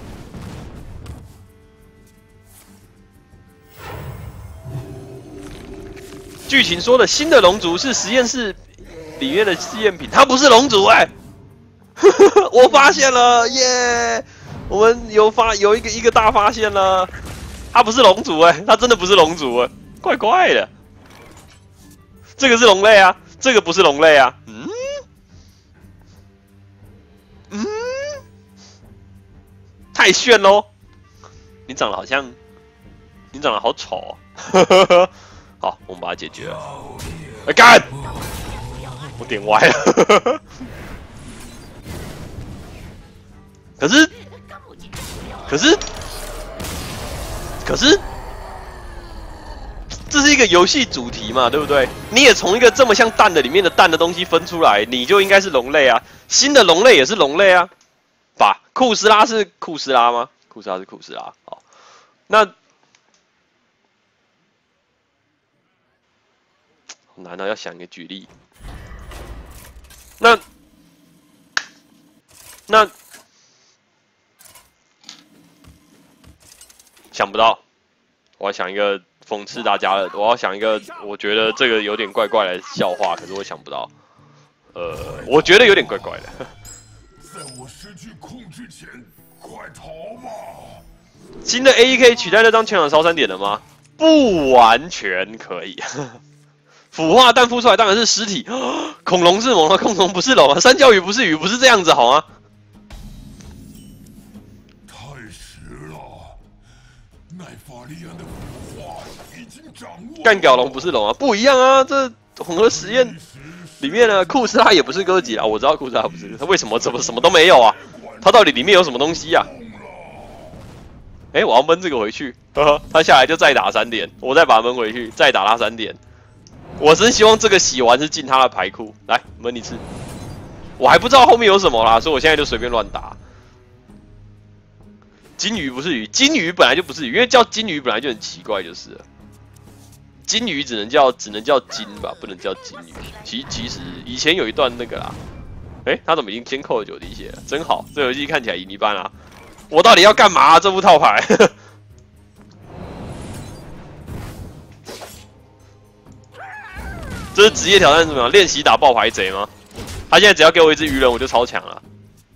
剧情说的新的龙族是实验室里面的试验品，它不是龙族哎、欸。我发现了耶！ Yeah! 我们有发有一个一个大发现了，它不是龙族哎、欸，它真的不是龙族哎、欸，怪怪的。这个是龙类啊，这个不是龙类啊。嗯嗯，太炫喽！你长得好像，你长得好丑哦。好，我们把它解决了。哎干！我点歪了。可是，可是，可是，这是一个游戏主题嘛，对不对？你也从一个这么像蛋的里面的蛋的东西分出来，你就应该是龙类啊。新的龙类也是龙类啊，吧？库斯拉是库斯拉吗？库斯拉是库斯拉。好，那好难啊，要想一个举例。那，那。想不到，我要想一个讽刺大家的，我要想一个我觉得这个有点怪怪的笑话，可是我想不到。呃，我觉得有点怪怪的。 在我失去控制前，快逃吧！ 新的 A E 可以取代那张全场烧三点的吗？不完全可以。腐化蛋孵出来当然是尸体，恐龙是龙啊，恐龙不是龙啊，三角鱼不是鱼，不是这样子好吗？干屌龙不是龙啊，不一样啊！这混合实验里面呢，库斯拉也不是哥吉拉，我知道库斯拉不是，他为什么怎么什么都没有啊？他到底里面有什么东西啊？哎、欸，我要闷这个回去，呵呵，他下来就再打三点，我再把他闷回去，再打他三点。我真希望这个洗完是进他的牌库，来闷一次。我还不知道后面有什么啦，所以我现在就随便乱打。金鱼不是鱼，金鱼本来就不是鱼，因为叫金鱼本来就很奇怪，就是了。金鱼只能叫只能叫金吧，不能叫金鱼。其其实以前有一段那个啦，哎、欸，他怎么已经先扣了九滴血了？真好，这游戏看起来赢一半啊！我到底要干嘛、啊？这副套牌？这是职业挑战是什么？练习打爆牌贼吗？他现在只要给我一只鱼人，我就超强了。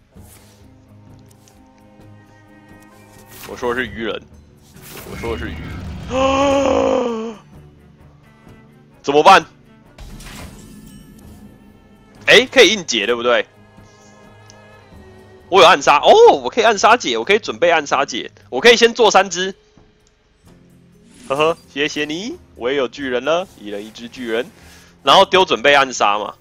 我说的是鱼人，我说的是鱼。怎么办？哎、欸，可以硬解，对不对？我有暗杀哦，我可以暗杀解，我可以准备暗杀解，我可以先做三只。呵呵，谢谢你，我也有巨人了，一人一只巨人，然后丢准备暗杀嘛。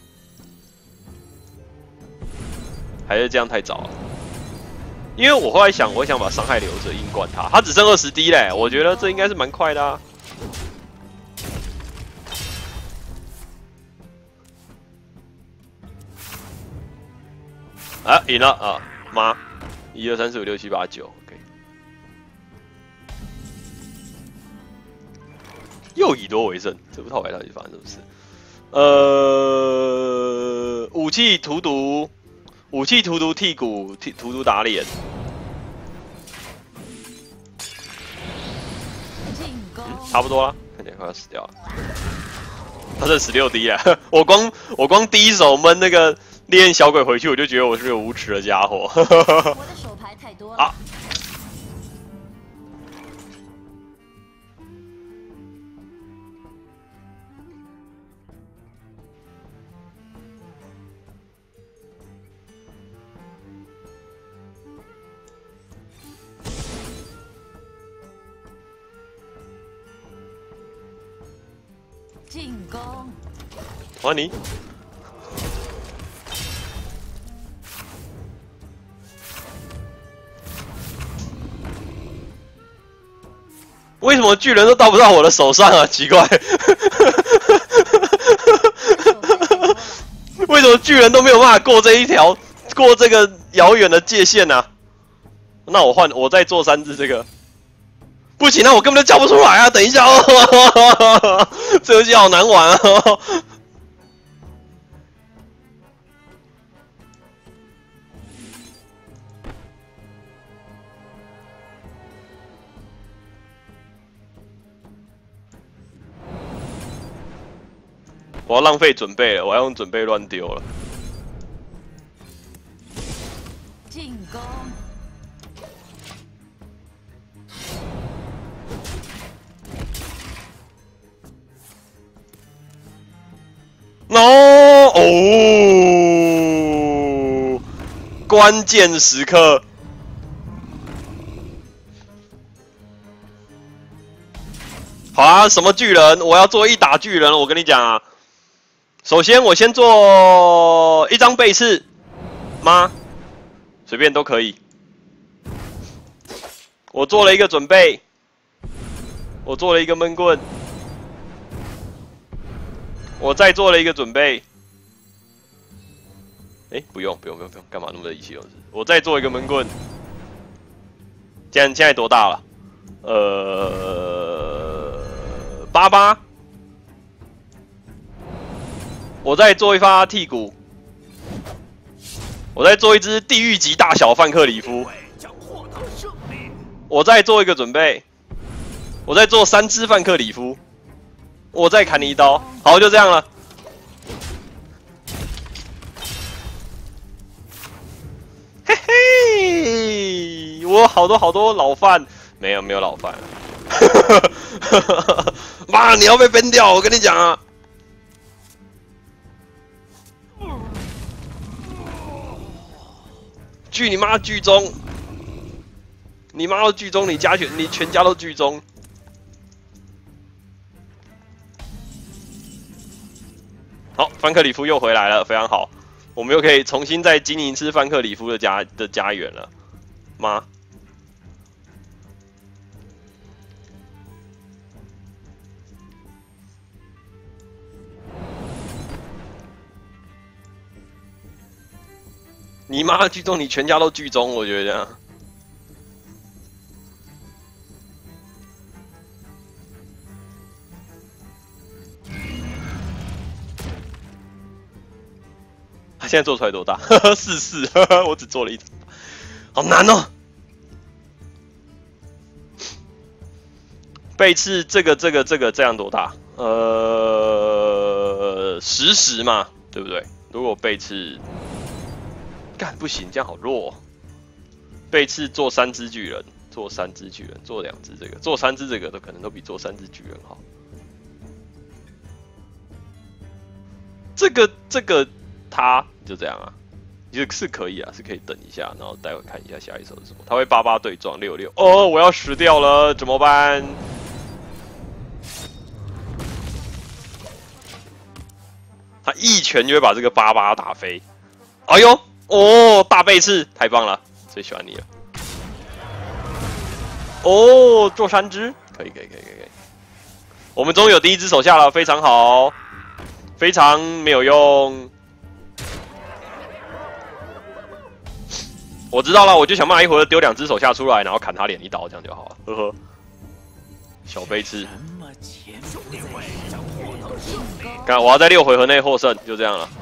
还是这样太早了，因为我后来想，我想把伤害留着，硬灌他，他只剩二十滴嘞，我觉得这应该是蛮快的啊。啊，赢了啊！妈，一二三四五六七八九 ，OK。又以多为胜，这部套牌到底发生什么事？呃，武器荼毒，武器荼毒剔骨，剔荼毒打脸。 嗯，差不多了，看起来快要死掉了。他剩十六滴了，我光我光第一手闷那个烈焰小鬼回去，我就觉得我是个无耻的家伙。 我的手牌太多了。 啊！ 进攻！ 换你。为什么巨人都到不到我的手上啊？奇怪。为什么巨人都没有办法过这一条，过这个遥远的界限呢、啊？那我换，我再做三只这个。不行啊，我根本就叫不出来啊！等一下哦，这游戏好难玩啊！我要浪费准备了，我要用准备乱丢了。 进攻。 no 哦，关键时刻。好啊，什么巨人？我要做一打巨人，我跟你讲啊。首先，我先做一张背刺吗？随便都可以。我做了一个准备，我做了一个闷棍，我再做了一个准备。哎、欸，不用不用不用不用，干嘛那么的意气用事？我再做一个闷棍。现在现在多大了？呃，八八。我再做一发剔骨，我再做一只地狱级大小范克里夫，我再做一个准备，我再做三只范克里夫，我再砍你一刀，好，就这样了。嘿嘿，我好多好多老范，没有没有老范，妈，你要被崩掉，我跟你讲啊。剧你妈剧中，你妈都剧中，你家全你全家都剧中。好，范克里夫又回来了，非常好，我们又可以重新再经营一次范克里夫的家的家园了，妈。你妈剧中，你全家都剧中，我觉得这样。他现在做出来多大？四四，我只做了一张，好难哦。背刺这个这个这个这样多大？呃，十十嘛，对不对？如果背刺。干不行，这样好弱、哦。背刺做三只巨人，做三只巨人，做两只这个，做三只这个都可能都比做三只巨人好。这个这个他就这样啊，就是可以啊，是可以等一下，然后待会看一下下一手是什么。他会八八对撞六六，哦，我要死掉了，怎么办？他一拳就会把这个八八打飞。哎呦！哦，大背刺，太棒了，最喜欢你了。哦，做三只，可以，可以，可以，可以，可以。我们终于有第一只手下了，非常好，非常没有用。我知道了，我就想骂一会儿丢两只手下出来，然后砍他脸一刀，这样就好了。呵呵，小背刺。看，我要在六回合内获胜，就这样了。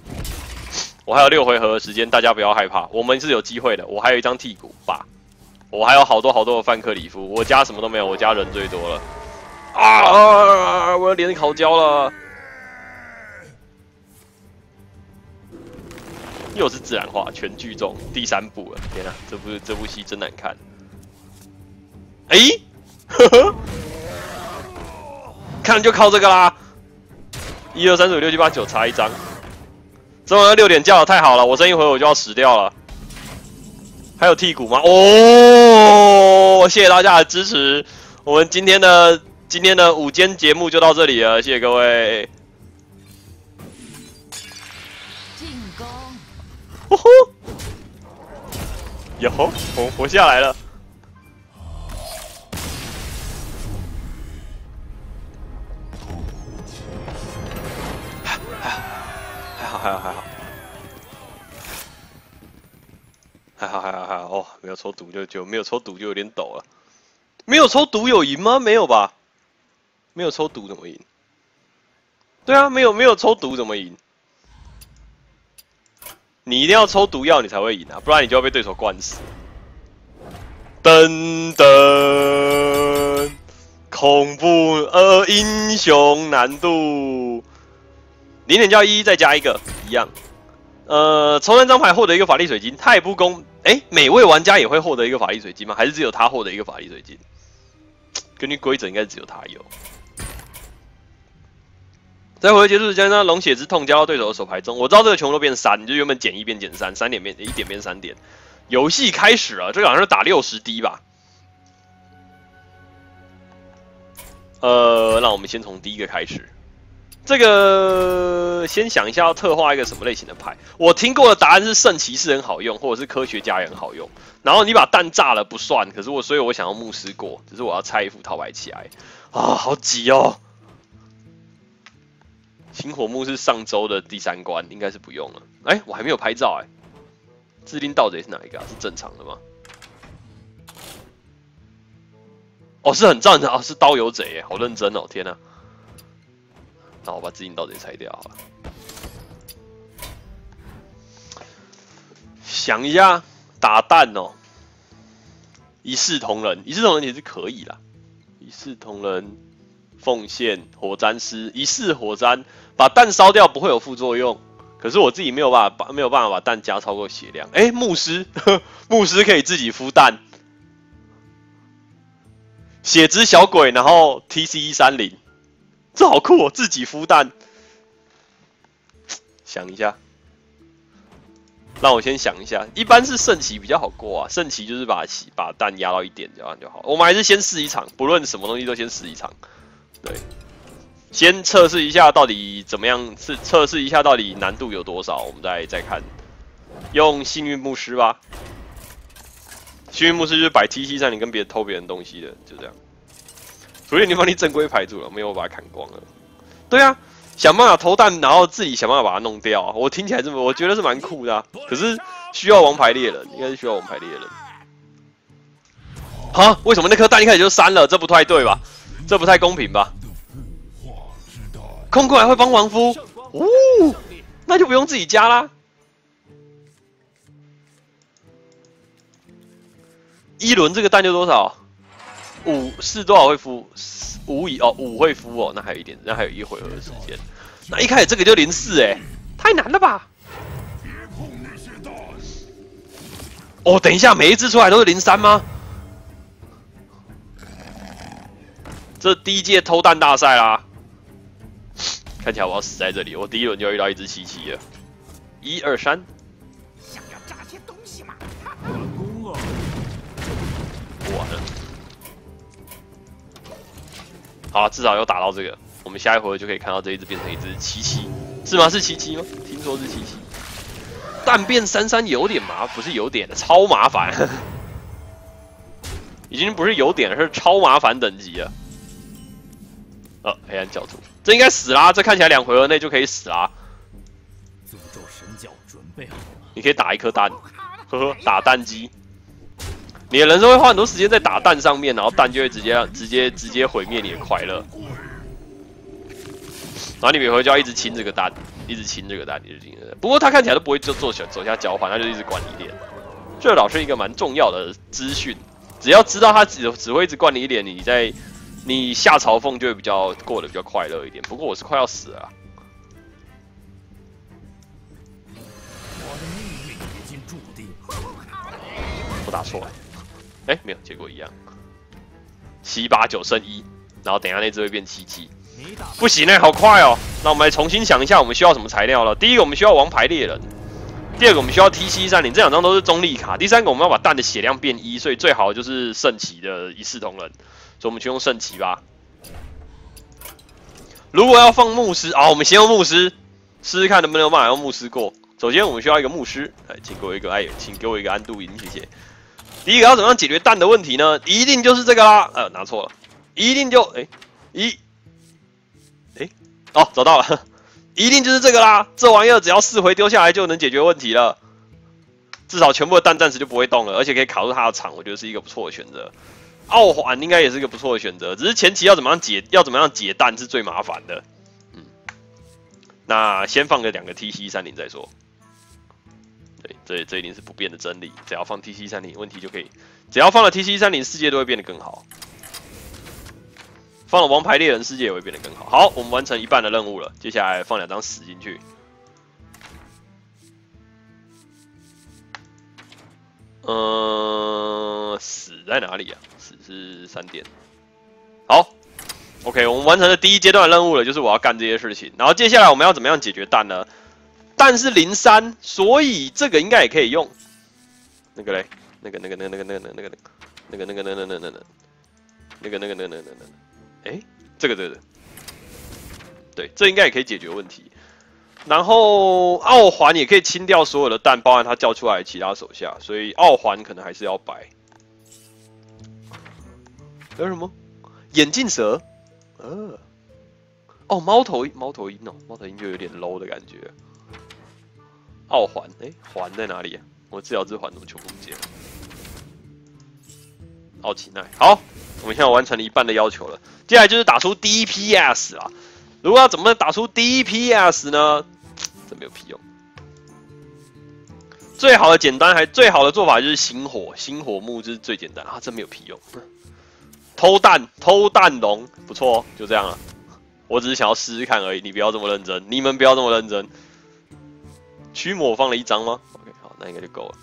我还有六回合的时间，大家不要害怕，我们是有机会的。我还有一张剔骨八， 我还有好多好多的范克里夫，我家什么都没有，我家人最多了。啊！我的脸烤焦了。又是自然化，全剧终，第三部了。天啊，这部这部戏真难看。哎、欸，呵呵，看就靠这个啦。一二三四五六七八九，差一张。这玩意六点叫的太好了，我剩一回我就要死掉了。还有剔骨吗？哦，谢谢大家的支持。我们今天的今天的午间节目就到这里了，谢谢各位。 进攻！ 呼呼，哟，我活下来了。还好，还好，还好。还好还好还好哦，没有抽毒就就没有抽毒就有点抖了。没有抽毒有赢吗？没有吧？没有抽毒怎么赢？对啊，没有没有抽毒怎么赢？你一定要抽毒药你才会赢啊，不然你就要被对手灌死。噔噔，恐怖呃英雄难度，零点叫一再加一个一样。呃，抽三张牌获得一个法力水晶，太不公。哎，每位玩家也会获得一个法力水晶吗？还是只有他获得一个法力水晶？根据规则，应该只有他有。在回合结束时将那龙血之痛加到对手的手牌中。我知道这个全部都变三，就原本减一变减三，三点变一点变三点。游戏开始了，这个好像是打六十滴吧？呃，那我们先从第一个开始。这个先想一下要特化一个什么类型的牌。我听过的答案是圣骑士很好用，或者是科学家也很好用。然后你把蛋炸了不算，可是我所以我想要牧师过，只是我要拆一副套牌起来啊，好急哦！星火木是上周的第三关，应该是不用了。哎，我还没有拍照哎。制定盗贼是哪一个啊？是正常的吗？哦，是很正常啊，是刀游贼耶，好认真哦，天哪！那我把制定盗贼拆掉好了。想一下，打蛋哦，一视同仁，一视同仁也是可以啦。一视同仁，奉献火占师，一视火占，把蛋烧掉不会有副作用。可是我自己没有办法，没有办法把蛋加超过血量。哎、欸，牧师，牧师可以自己孵蛋，血之小鬼，然后 T C 一三零。这好酷哦！自己孵蛋，想一下，让我先想一下。一般是圣骑比较好过啊，圣骑就是把把蛋压到一点这样就好。我们还是先试一场，不论什么东西都先试一场。对，先测试一下到底怎么样，是测试一下到底难度有多少，我们再再看。用幸运牧师吧，幸运牧师就是摆 T C 上你跟别人偷别人东西的，就这样。除非你把你正规排住了，没有把它砍光了。对啊，想办法偷蛋，然后自己想办法把它弄掉、啊。我听起来这么，我觉得是蛮酷的、啊。可是需要王牌猎人，应该是需要王牌猎人。啊？为什么那颗蛋一开始就删了？这不太对吧？这不太公平吧？空过来会帮王夫，哦，那就不用自己加啦。一轮这个蛋就多少？五是多少会孵？五以哦，五会孵哦，那还有一点，那还有一回合的时间。那一开始这个就零四哎，太难了吧？哦，等一下，每一只出来都是零三吗？这第一届偷蛋大赛啦！看起来我要死在这里，我第一轮就要遇到一只七七了。一二三， 想要炸些东西吗？ 完工了， 不完了。好，至少有打到这个，我们下一回合就可以看到这一只变成一只七七，是吗？是七七吗？听说是七七。蛋变三三有点麻，不是有点，超麻烦，已经不是有点了，是超麻烦等级了。呃，黑暗教徒，这应该死啦！这看起来两回合内就可以死啦。 诅咒神教准备好了， 你可以打一颗蛋，呵呵，打蛋机。你的人生会花很多时间在打蛋上面，然后蛋就会直接直接直接毁灭你的快乐。然后你每回就要一直清这个蛋，一直清这个蛋，一直清这个蛋。不过他看起来都不会就做走下交换，他就一直管你练。这倒是一个蛮重要的资讯。 只要知道他只只会一直灌你一脸，你在你下嘲讽就会比较过得比较快乐一点。不过我是快要死了、啊。 我的命运已经注定。 我打错了，哎、欸，没有，结果一样，七八九胜一，然后等一下那只会变七七。不行哎、欸，好快哦！那我们来重新想一下，我们需要什么材料了？第一个，我们需要王牌猎人；第二个，我们需要 T C 三零，这两张都是中立卡；第三个，我们要把蛋的血量变一，所以最好就是圣骑的一视同仁，所以我们去用圣骑吧。如果要放牧师，啊，我们先用牧师，试试看能不能有办法用牧师过。首先，我们需要一个牧师，哎，请给我一个，哎，请给我一个安度因，谢谢。第一个要怎么样解决蛋的问题呢？一定就是这个啦，呃，拿错了，一定就，哎，一。哎，哦，找到了，一定就是这个啦！这玩意儿只要四回丢下来就能解决问题了，至少全部的蛋暂时就不会动了，而且可以卡住它的场，我觉得是一个不错的选择。奥环应该也是一个不错的选择，只是前期要怎么样解，要怎么样解蛋是最麻烦的。嗯，那先放个两个 T C 三零再说。对，这这一定是不变的真理，只要放 T C 三零，问题就可以，只要放了 T C 三零，世界都会变得更好。放了王牌猎人，世界也会变得更好。好，我们完成一半的任务了，接下来放两张死进去。嗯、呃，死在哪里啊？死是三点。好 ，OK， 我们完成了第一阶段的任务了，就是我要干这些事情。然后接下来我们要怎么样解决蛋呢？蛋是零三，所以这个应该也可以用。那个嘞，那个那个那个那个那个那个那个那个那个那个那个那个那个那个那个那个那个。哎，这个这个，对，这应该也可以解决问题。然后奥环也可以清掉所有的蛋，包含他叫出来的其他手下，所以奥环可能还是要摆。还有什么？眼镜蛇？呃，哦，猫头鹰，猫头鹰哦，猫头鹰就有点 low 的感觉。奥环，哎，环在哪里啊？我治疗之环怎么全部不见了？奥奇奈，好。我们现在完成了一半的要求了，接下来就是打出 D P S 啦。如果要怎么打出 D P S 呢？这没有屁用。最好的简单还最好的做法就是星火，星火木就是最简单啊，这没有屁用。偷蛋偷蛋龙不错哦，就这样了。我只是想要试试看而已，你不要这么认真，你们不要这么认真。驱魔放了一张吗 ？OK， 好，那应该就够了。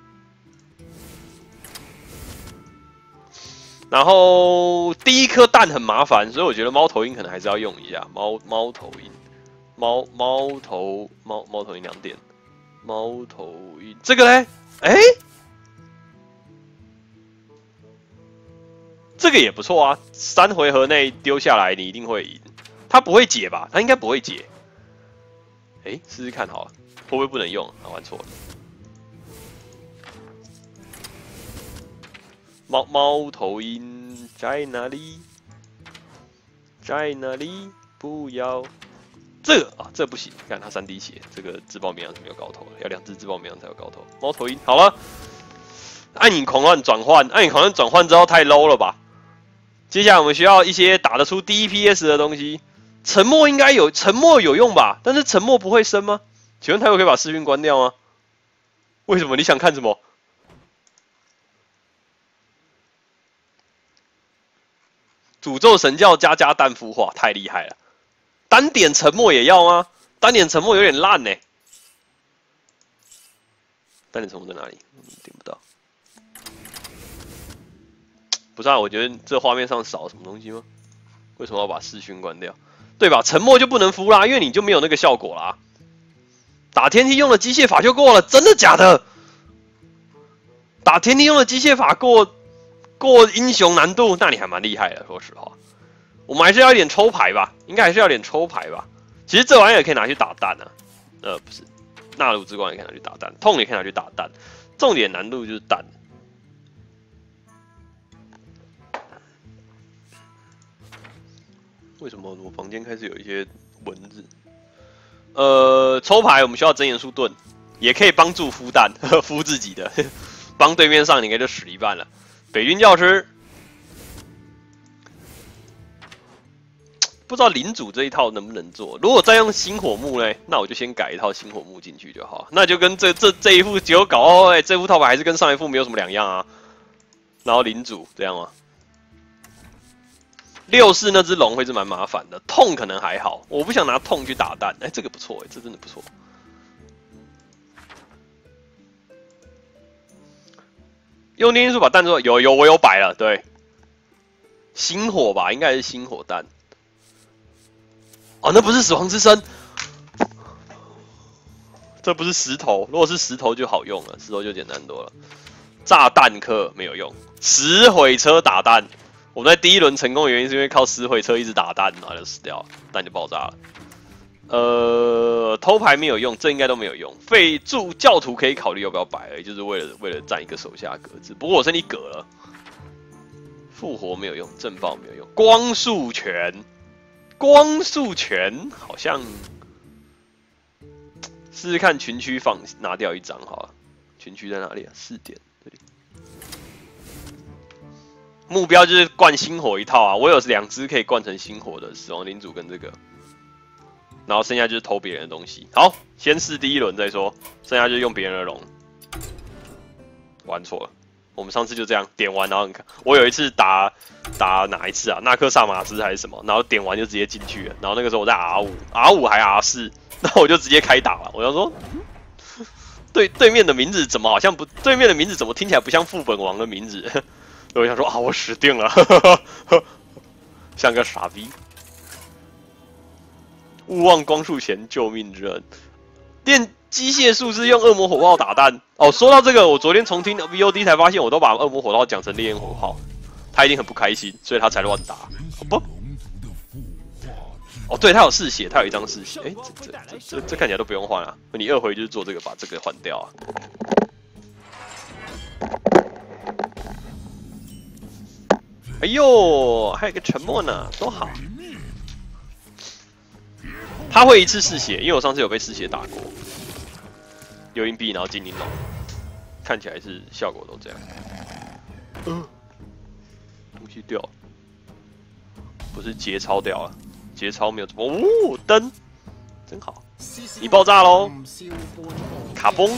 然后第一颗蛋很麻烦，所以我觉得猫头鹰可能还是要用一下。猫猫头鹰，猫猫头猫猫头鹰两点，猫头鹰这个嘞，哎，这个也不错啊。三回合内丢下来，你一定会赢。他不会解吧？他应该不会解。哎，试试看好了，会不会不能用？啊，玩错了。猫猫头鹰在哪里？在哪里？不要这个啊，这不行！看它三滴血，这个自爆绵羊是没有高头的，要两只自爆绵羊才有高头。猫头鹰好了，暗影狂乱转换，暗影狂乱转换之后太 low 了吧？接下来我们需要一些打得出 D P S 的东西。沉默应该有，沉默有用吧？但是沉默不会升吗？请问他有可以把视讯关掉吗？为什么？你想看什么？诅咒神教加加蛋孵化太厉害了，单点沉默也要吗？单点沉默有点烂呢、欸。单点沉默在哪里？点不到。不是啊，我觉得这画面上少什么东西吗？为什么要把视讯关掉？对吧？沉默就不能孵啦，因为你就没有那个效果啦。打天梯用了机械法就过了，真的假的？打天梯用了机械法过？过英雄难度，那你还蛮厉害的。说实话，我们还是要一点抽牌吧，应该还是要点抽牌吧。其实这玩意儿可以拿去打蛋啊，呃，不是，纳鲁之光也可以拿去打蛋，痛也可以拿去打蛋，重点难度就是蛋。为什么我房间开始有一些文字？呃，抽牌我们需要真元素盾，也可以帮助孵蛋，孵自己的，帮对面上你应该就死一半了。北军教师，不知道领主这一套能不能做。如果再用星火木呢，那我就先改一套星火木进去就好。那就跟这这这一副结果搞哦，哎，这副套牌还是跟上一副没有什么两样啊。 然后领主这样吗？六四那只龙会是蛮麻烦的，痛可能还好，我不想拿痛去打蛋。哎、欸，这个不错哎、欸，这真的不错。用炼金术把蛋做有有我有摆了，对，星火吧，应该是星火蛋。哦，那不是死亡之身，这不是石头。如果是石头就好用了，石头就简单多了。炸弹客没有用，石毁车打蛋。我们在第一轮成功的原因是因为靠石毁车一直打蛋，然后就死掉了，蛋就爆炸了。呃，偷牌没有用，这应该都没有用。废铸教徒可以考虑要不要摆而已，就是为了为了占一个手下格子。不过我身体格了，复活没有用，震爆没有用，光速拳，光速拳好像试试看群区放拿掉一张好了。群区在哪里啊？四点这里。目标就是灌星火一套啊！我有两只可以灌成星火的死亡领主跟这个。然后剩下就是偷别人的东西。好，先试第一轮再说，剩下就是用别人的龙。玩错了，我们上次就这样点完，然后你看，我有一次打打哪一次啊？纳克萨马兹还是什么？然后点完就直接进去了。然后那个时候我在 R 五 R 五还 R 四，然后我就直接开打了。我就说，对对面的名字怎么好像不？对面的名字怎么听起来不像副本王的名字？所以我想说啊，我死定了，像个傻逼。勿忘光束前救命之恩。练机械术是用恶魔火炮打蛋哦。说到这个，我昨天重听 V O D 才发现，我都把恶魔火炮讲成烈焰火炮，他一定很不开心，所以他才乱打。好不？哦，对，他有嗜血，他有一张嗜血。哎，这这这这这看起来都不用换啊！你二回就是做这个，把这个换掉啊。哎呦，还有一个沉默呢，多好。他会一次嗜血，因为我上次有被嗜血打过，有硬币然后精灵龙，看起来是效果都这样。嗯，东西掉了，不是节操掉了，节操没有怎么。哦，灯，真好，你爆炸喽！卡崩，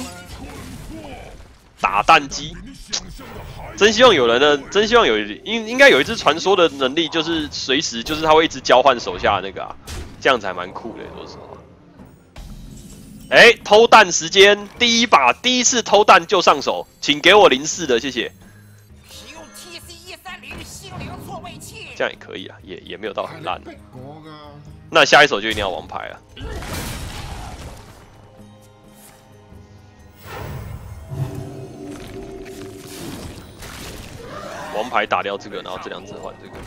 打蛋机。真希望有人的，真希望有应应该有一只传说的能力，就是随时就是他会一直交换手下的那个啊。这样子还蛮酷的，说实话。哎、欸，偷蛋时间，第一把第一次偷蛋就上手，请给我零四的，谢谢。 使用 T C 一三零心灵错位器， 这样也可以啊，也也没有到很烂。那下一手就一定要王牌了。王牌打掉这个，然后这两只换这个。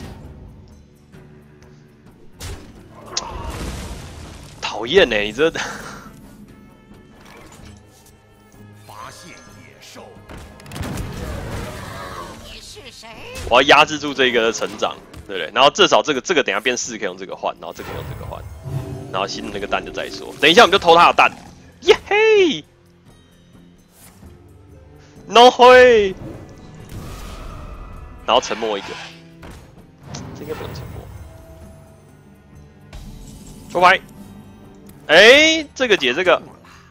讨厌呢，你这发现野兽， 你是谁？ 我要压制住这个的成长，对不对？然后至少这个这个等一下变四可以用这个换，然后这个用这个换，然后新的那个蛋就再说。等一下我们就偷他的蛋，耶嘿 ！No way！ 然后沉默一个，这应该不能沉默。出牌。哎、欸，这个解这个，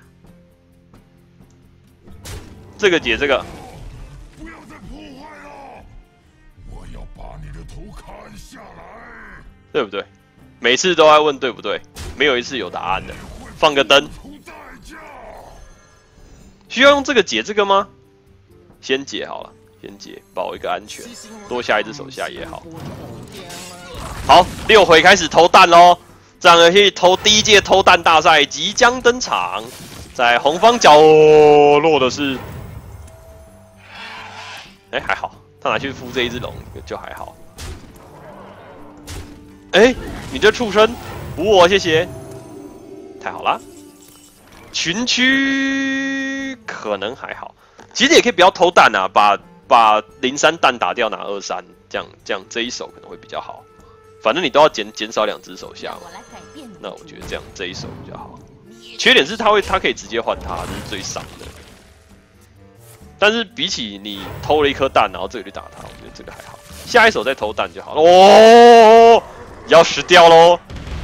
这个解这个， 不要再破坏了！我要把你的头砍下来， 对不对？每次都在问对不对，没有一次有答案的。放个灯，需要用这个解这个吗？先解好了，先解，保一个安全，多下一只手下也好。好，六回开始投弹喽！这场游戏偷第一届偷蛋大赛即将登场，在红方角落的是，哎、欸、还好，他拿去孵这一只龙就还好。哎、欸，你这畜生，补我谢谢，太好啦。群区可能还好，其实也可以不要偷蛋啊，把把零三蛋打掉拿二三，这样这样这一手可能会比较好。反正你都要减减少两只手下嘛，那我觉得这样这一手比较好。缺点是他会，他可以直接换他，这是最伤的。但是比起你偷了一颗蛋，然后这个去打他，我觉得这个还好。下一手再偷蛋就好了。哦，要死掉喽！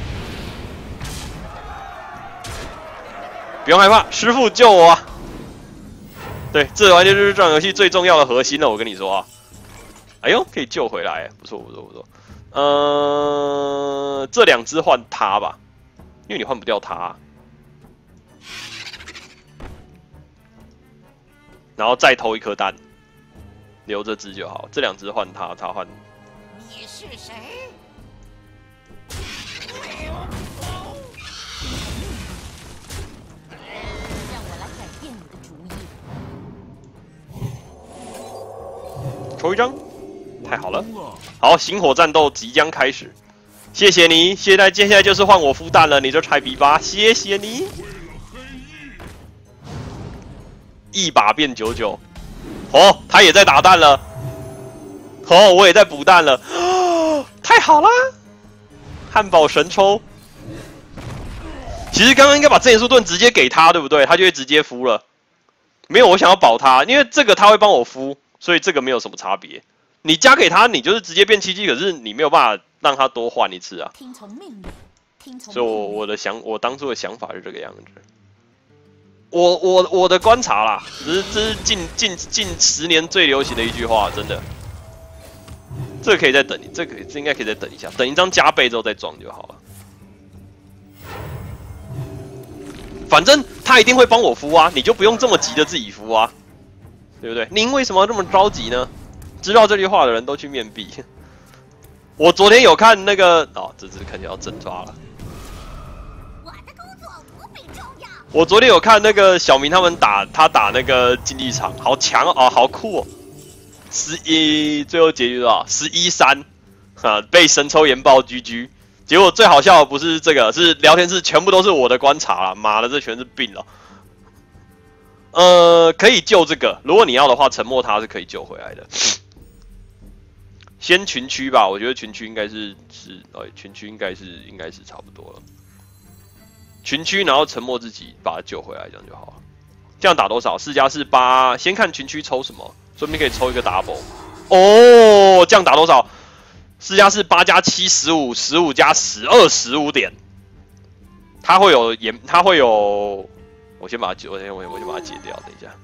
不用害怕，师傅救我啊！对，这完全就是这场游戏最重要的核心了，我跟你说啊。 哎呦，可以救回来，不错不错不错。呃，这两只换它吧，因为你换不掉它、啊。然后再偷一颗蛋，留这只就好。这两只换它，它换。 你是谁？ 让我来改变你的主意。 抽一张，太好了。好，星火战斗即将开始。谢谢你，现在接下来就是换我孵蛋了，你这菜逼吧，谢谢你。一把变九九，哦，他也在打蛋了，哦，我也在补蛋了，哦，太好啦！汉堡神抽，其实刚刚应该把正言术盾直接给他，对不对？他就会直接孵了。没有，我想要保他，因为这个他会帮我孵，所以这个没有什么差别。你加给他，你就是直接变七七，可是你没有办法让他多换一次啊。 听从命令，听从。 所以我我的想，我当初的想法是这个样子。我我我的观察啦，只是这是近近近十年最流行的一句话，真的。这个可以再等，这个这应该可以再等一下，等一张加倍之后再装就好了。反正他一定会帮我孵啊，你就不用这么急的自己孵啊，对不对？您为什么这么着急呢？知道这句话的人都去面壁。我昨天有看那个哦，这只看起来要真抓了。我昨天有看那个小明他们打他打那个竞技场，好强哦，好酷哦！十一最后结局多少？十一三，啊，被神抽研爆 G G。结果最好笑的不是这个，是聊天室全部都是我的观察啦，妈的，这全是病了。呃，可以救这个，如果你要的话，沉默他是可以救回来的。先群区吧，我觉得群区应该是是，呃，群区应该是应该是差不多了。群区，然后沉默自己把它救回来，这样就好了。这样打多少？四加四八，先看群区抽什么，说不定可以抽一个 double。哦，这样打多少？四加四八加七十五，十五加十二十五点。它会有延，它会有，我先把它解，我先我先我先把它解掉，等一下。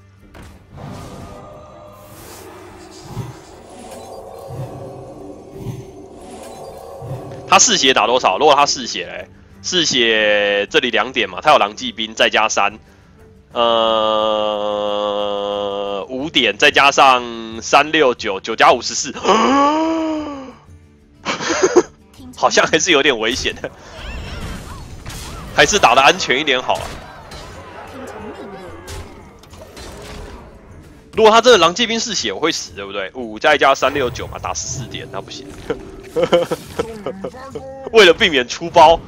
他嗜血打多少？如果他嗜血嘞？嗜血这里两点嘛，他有狼骑兵，再加三，呃，五点，再加上三六九，九加五十四，好像还是有点危险的，还是打得安全一点好啊。如果他真的狼骑兵嗜血，我会死，对不对？五再加三六九嘛，打十四点，那不行。为了避免出包。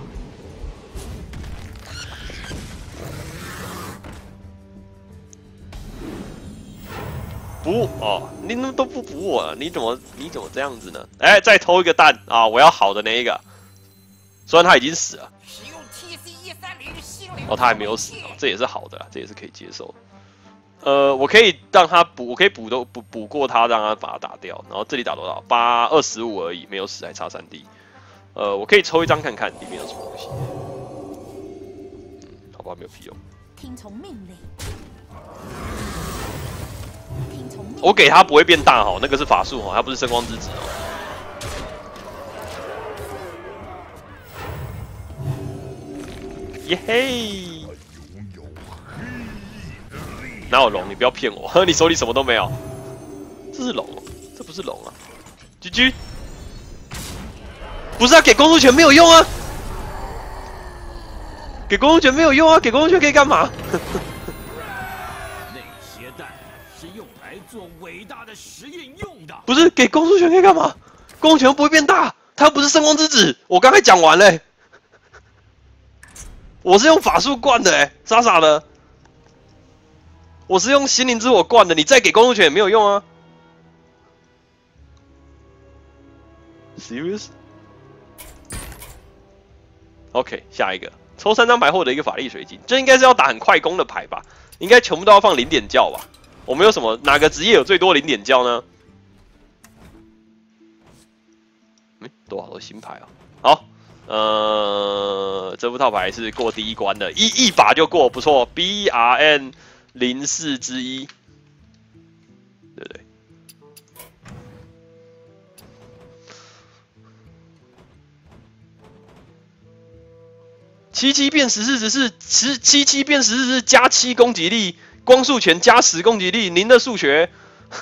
补哦，你怎么都不补我了？你怎么你怎么这样子呢？哎，再偷一个蛋啊！我要好的那一个，虽然他已经死了。哦，他还没有死哦，这也是好的啦，这也是可以接受的。呃，我可以让他补，我可以补都补补过他，让他把他打掉。然后这里打多少？八二十五而已，没有死，还差三 D。呃，我可以抽一张看看里面有什么东西。嗯，好吧，没有屁用。 听从命令。 我给他不会变大哈，那个是法术哈，它不是圣光之子哦。耶嘿！哪有龙？你不要骗我，你手里什么都没有。这是龙哦，这不是龙啊 ！G G， 不是啊，给攻速拳没有用啊，给攻速拳没有用啊，给攻速拳可以干嘛？ 做伟大的实验用的， 不是给攻速拳可以干嘛？攻速拳不会变大，它又不是圣光之子。我刚才讲完嘞，我是用法术灌的哎，傻傻的。我是用心灵之火灌的，你再给攻速拳也没有用啊。Serious？ OK， 下一个抽三张牌获得一个法力水晶，这应该是要打很快攻的牌吧？应该全部都要放零点教吧？我们有什么？哪个职业有最多零点教呢？嗯，多少个新牌啊？好，呃，这副套牌是过第一关的，一一把就过，不错。B R N 零四之一，对不对？ 七七变十四只是十七七变十四只加七攻击力，光速拳加十攻击力。您的数学，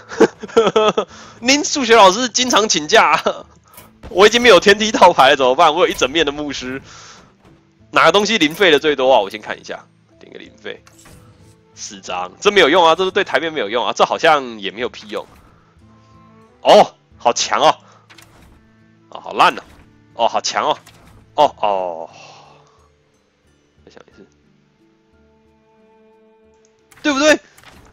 您数学老师经常请假，我已经没有天梯套牌了，怎么办？我有一整面的牧师，哪个东西零费的最多啊？我先看一下，点个零费，四张，这没有用啊，这是对台面没有用啊，这好像也没有屁用。哦，好强哦，哦，好烂哦，哦，好强哦，哦哦。再想一次，对不对？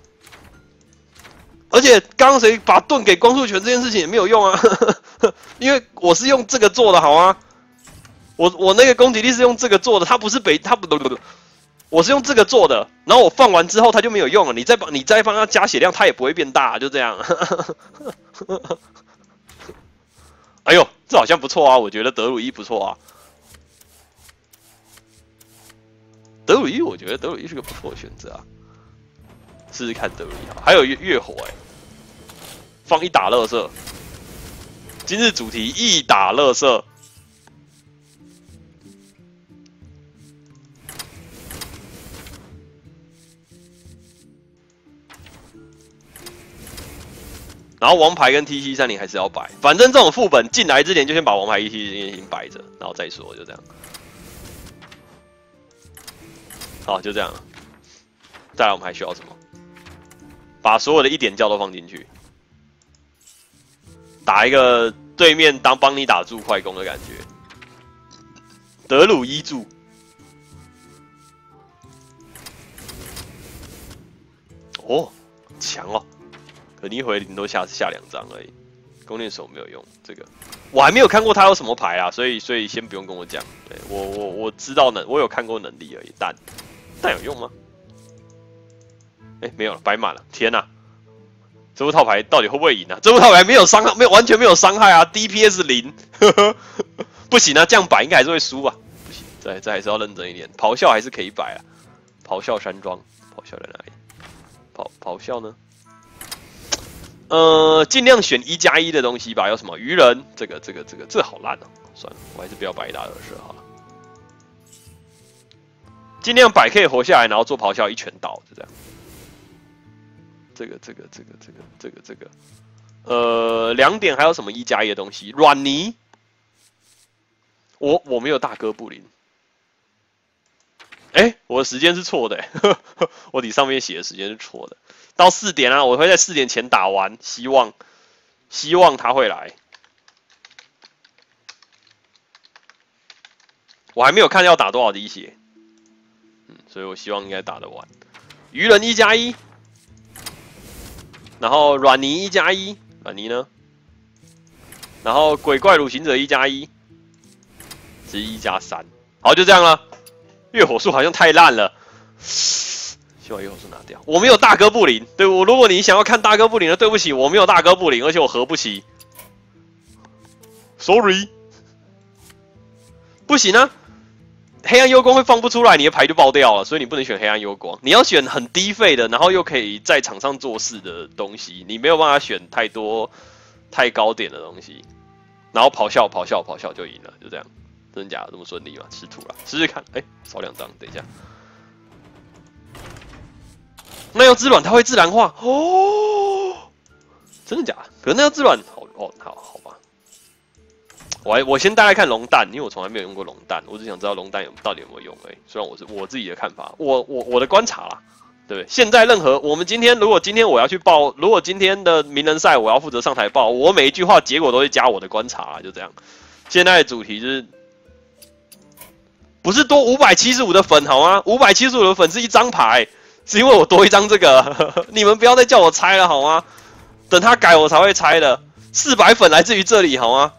而且刚刚谁把盾给光速拳这件事情也没有用啊，因为我是用这个做的，好吗？我我那个攻击力是用这个做的，它不是北，它不不不，我是用这个做的，然后我放完之后它就没有用了，你再帮你再帮它加血量，它也不会变大，就这样。哎呦，这好像不错啊，我觉得德鲁伊不错啊。德鲁伊，我觉得德鲁伊是个不错的选择啊，试试看德鲁伊好。还有月月火哎、欸，放一打垃圾。今日主题一打垃圾。然后王牌跟 T C 三零还是要摆，反正这种副本进来之前就先把王牌 T C 先摆着，然后再说，就这样。好，就这样了。再来，我们还需要什么？把所有的一点教都放进去，打一个对面当帮你打住快攻的感觉。德鲁伊柱，哦，强哦！可你一回顶多下下两张而已，弓箭手没有用。这个我还没有看过他有什么牌啊，所以所以先不用跟我讲。对我我我知道能，我有看过能力而已，但。但有用吗？哎、欸，没有了，白马了！天哪、啊，这副套牌到底会不会赢啊？这副套牌没有伤害，没有完全没有伤害啊 ，D P S 零，不行啊，这样摆应该还是会输啊！不行，这这还是要认真一点。咆哮还是可以摆啊，咆哮山庄，咆哮在哪里？咆咆哮呢？呃，尽量选一加一的东西吧。有什么鱼人？这个这个这个这个好烂哦、啊！算了，我还是不要摆一打二十好了。尽量摆可以活下来，然后做咆哮一拳倒，就这样。这个这个这个这个这个这个，呃，两点还有什么一加一的东西？软泥，我我没有大哥布林。哎，我的时间是错的，我底上面写的时间是错的。到四点啊，我会在四点前打完，希望希望他会来。我还没有看要打多少滴血。嗯，所以我希望应该打得完。鱼人一加一，然后软泥一加一，软泥呢？然后鬼怪蠕行者一加一，是一加三。好，就这样了。月火术好像太烂了，希望月火术拿掉。我没有大哥布林，对我，如果你想要看大哥布林的，对不起，我没有大哥布林，而且我合不起。Sorry， 不行啊。黑暗幽光会放不出来，你的牌就爆掉了，所以你不能选黑暗幽光。你要选很低费的，然后又可以在场上做事的东西，你没有办法选太多太高点的东西。然后咆哮咆哮咆哮就赢了，就这样。真的假的？这么顺利吗？吃土了，试试看。哎、欸，少两张，等一下。那药之卵它会自然化哦，真的假的？可是那药之卵好哦，好好吧。我还我先大概看龙蛋，因为我从来没有用过龙蛋，我只想知道龙蛋有到底有没有用而已。虽然我是我自己的看法，我我我的观察啦，对不对？现在任何我们今天如果今天我要去报，如果今天的名人赛我要负责上台报，我每一句话结果都会加我的观察啦，就这样。现在的主题就是不是多五百七十五的粉好吗？五百七十五的粉是一张牌，是因为我多一张这个，你们不要再叫我猜了好吗？等他改我才会猜的。四百粉来自于这里好吗？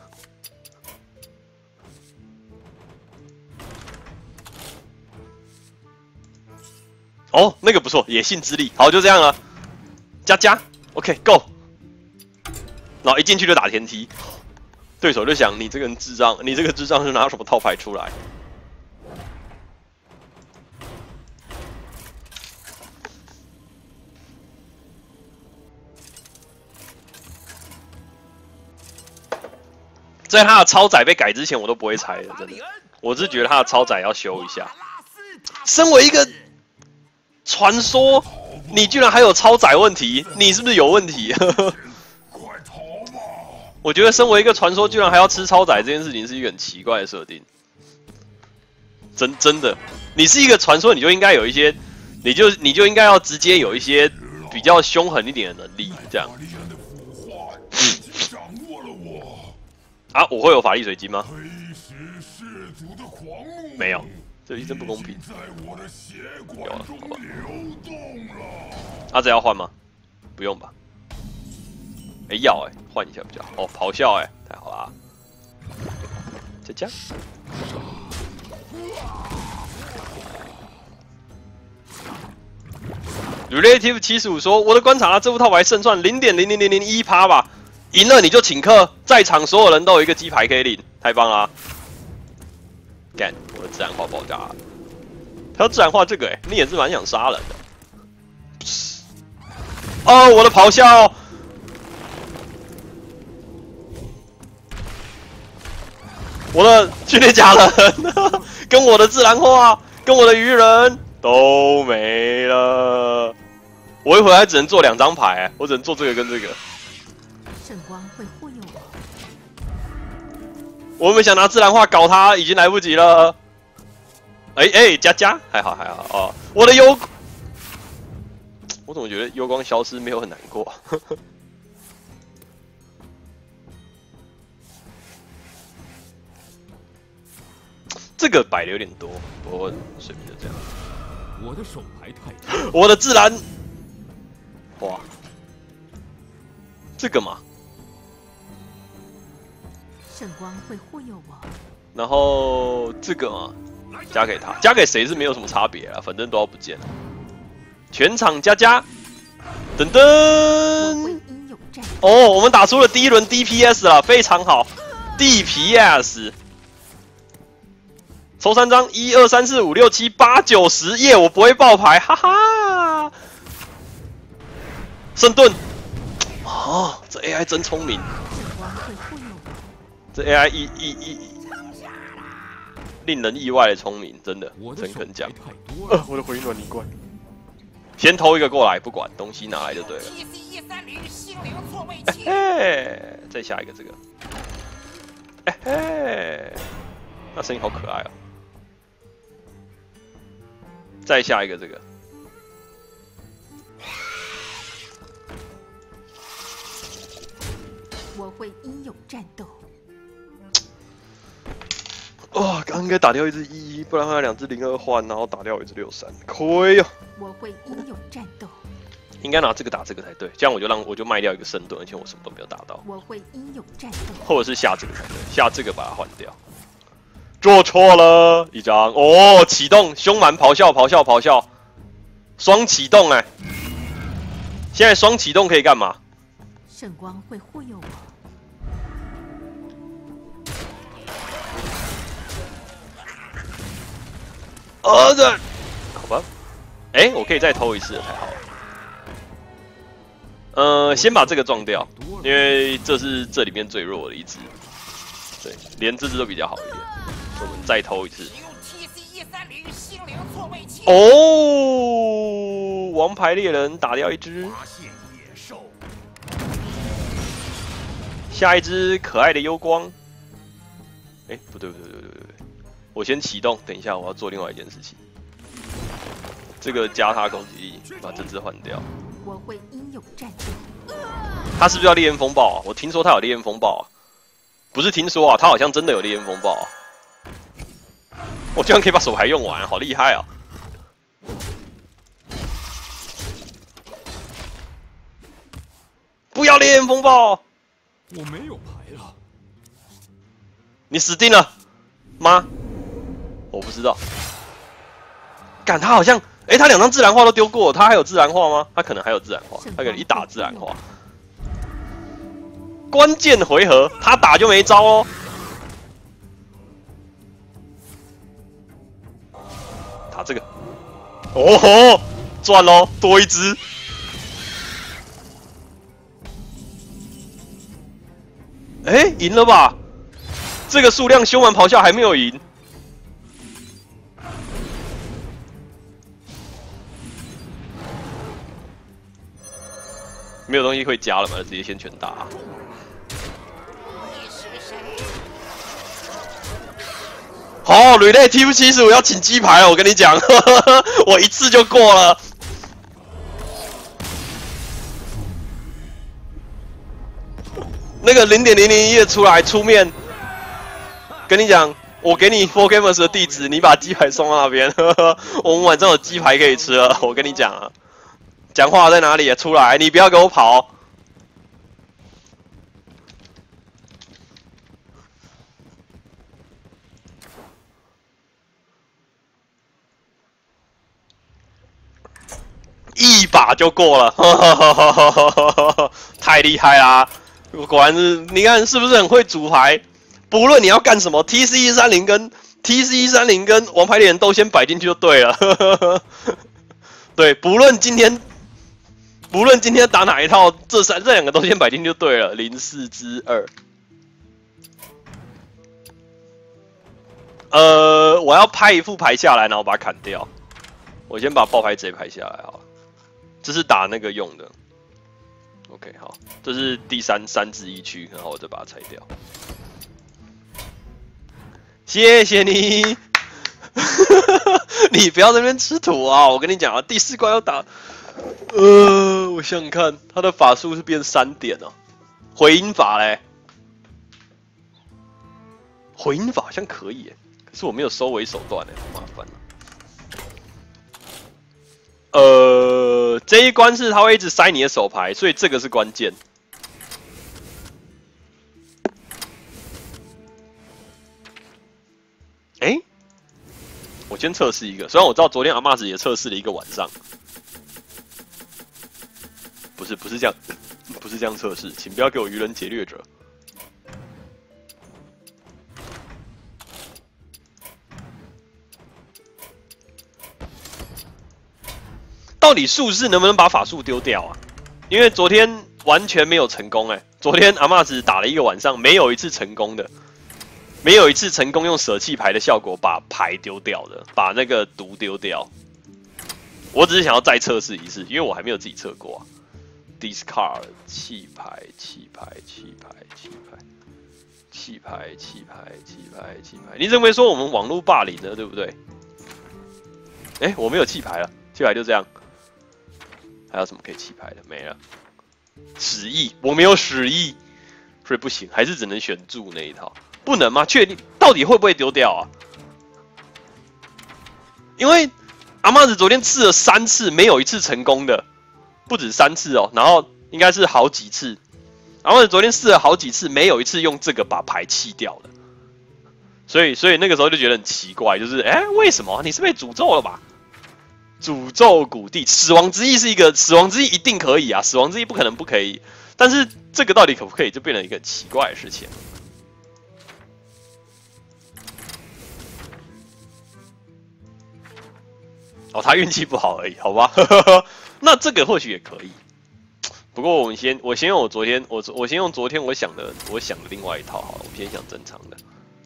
哦，那个不错，野性之力，好，就这样了，加加 ，OK Go， 然后一进去就打天梯，对手就想你这个人智障，你这个智障是拿什么套牌出来？在他的超载被改之前，我都不会猜的，真的， 我是觉得他的超载要修一下。身为一个传说，你居然还有超载问题，你是不是有问题？我觉得身为一个传说，居然还要吃超载这件事情是一个很奇怪的设定。真真的，你是一个传说，你就应该有一些，你就你就应该要直接有一些比较凶狠一点的能力，这样。啊，我会有法力水晶吗？没有，这真不公平。有了，好吧。阿泽要换吗？不用吧。哎、欸，要哎、欸，换一下比较好。哦，咆哮哎、欸，太好啦。佳佳。Relative 七十五说：“我的观察，这副套牌胜算零点零零零零一趴吧，赢了你就请客，在场所有人都有一个鸡排可以领，太棒啦！”干，我的自然化爆炸了。他要自然化这个、欸，哎，你也是蛮想杀人的。哦，我的咆哮！我的训练家人，跟我的自然化，跟我的鱼人都没了。我一回来只能做两张牌、欸，我只能做这个跟这个。 圣光会忽悠我。 我们想拿自然化搞他，已经来不及了。哎、欸、哎、欸，佳佳，还好还好哦。我的幽，我怎么觉得幽光消失没有很难过？这个摆的有点多，不过水平就这样。 我的手牌太多， 我的自然，哇，这个嘛， 圣光会忽悠我。 然后这个嘛，加给他，加给谁是没有什么差别啊，反正都要不见了。全场加加，噔噔，哦，我们打出了第一轮 D P S 了，非常好 ，D P S。抽三张，一二三四五六七八九十耶！我不会爆牌，哈哈。圣盾，哦，这 A I 真聪明。这 A I 意意意，令人意外的聪明，真的，真肯讲。呃，我的回暖泥怪，先偷一个过来，不管东西拿来就对了。哎嘿，再下一个这个，哎嘿，那声音好可爱哦。再下一个这个， 我会英勇战斗。 哇、哦，刚应该打掉一只一，不然还有两只零二换，然后打掉一只六三，亏哦。 我会英勇战斗。 应该拿这个打这个才对，这样我就让我就卖掉一个圣盾，而且我什么都没有打到。 我会英勇战斗。 或者是下这个才对，下这个把它换掉。做错了一张哦，启动凶蛮咆哮咆哮咆哮。双启动哎、欸，现在双启动可以干嘛？ 圣光会忽悠我。 儿子，好吧，哎、欸，我可以再偷一次，太好了。呃，先把这个撞掉，因为这是这里面最弱的一只，对，连这只都比较好一点。我们再偷一次。哦，王牌猎人打掉一只，下一只可爱的幽光。哎、欸，不对不对不对不对不对，我先启动，等一下我要做另外一件事情。这个加他攻击力，把这只换掉。 我会英勇战斗。 他是不是要烈焰风暴啊？我听说他有烈焰风暴啊，不是听说啊，他好像真的有烈焰风暴啊。我居然可以把手牌用完，好厉害啊！不要烈焰风暴！ 我没有牌了， 你死定了，妈！我不知道。干，他好像，哎、欸，他两张自然化都丢过，他还有自然化吗？他可能还有自然化，他可能一打自然化。关键回合他打就没招哦。打这个，哦吼，赚喽，多一只。哎、欸，赢了吧？这个数量凶完咆哮还没有赢， 没有东西会加了嘛，就直接先全打、啊。好，吕类 T F 七十五要请鸡排了，我跟你讲，我一次就过了。那个零点零零一出来出面，跟你讲，我给你 four gamers 的地址，你把鸡排送到那边，我们晚上有鸡排可以吃了。我跟你讲啊，讲话在哪里？出来，你不要给我跑。一把就过了，呵呵呵呵呵呵呵太厉害啦！果然是，你看是不是很会组牌？不论你要干什么 ，T C 一三零跟 T C 一三零跟王牌猎人都先摆进去就对了。呵呵呵对，不论今天，不论今天打哪一套，这三这两个都先摆进去就对了。零四之二，呃，我要拍一副牌下来，然后把它砍掉。我先把爆牌贼拍下来好了，这是打那个用的。OK， 好，这是第三三至一区，然后我再把它拆掉。谢谢你，你不要在那边吃土啊！我跟你讲啊，第四关要打，呃，我想想看，他的法术是变三点哦、啊，回音法嘞，回音法好像可以耶，可是我没有收尾手段哎，好麻烦啊。呃，这一关是他会一直塞你的手牌，所以这个是关键。哎、欸，我先测试一个，虽然我知道昨天阿妈子也测试了一个晚上，不是不是这样，不是这样测试，请不要给我愚人劫掠者。到底术士能不能把法术丢掉啊？因为昨天完全没有成功哎、欸，昨天阿嬷子打了一个晚上，没有一次成功的，没有一次成功用舍弃牌的效果把牌丢掉的，把那个毒丢掉。我只是想要再测试一次，因为我还没有自己测过啊。Discard 弃牌，弃牌，弃牌，弃牌，弃牌，弃牌，弃牌，弃牌。你怎么没说我们网络霸凌呢？对不对？哎、欸，我没有弃牌了，弃牌就这样。还有什么可以弃牌的？没了。使役，我没有使役，所以不行，还是只能选注那一套。不能吗？确定？到底会不会丢掉啊？因为阿嬷子昨天刺了三次，没有一次成功的，不止三次哦，然后应该是好几次。阿嬷子昨天试了好几次，没有一次用这个把牌弃掉的。所以，所以那个时候就觉得很奇怪，就是哎、欸，为什么你是被诅咒了吧？诅咒谷地，死亡之翼是一个死亡之翼一定可以啊，死亡之翼不可能不可以，但是这个到底可不可以，就变成一个奇怪的事情。哦，他运气不好而已，好吧？那这个或许也可以。不过我们先，我先用我昨天，我我先用昨天我想的，我想的另外一套好了，我们先想正常的。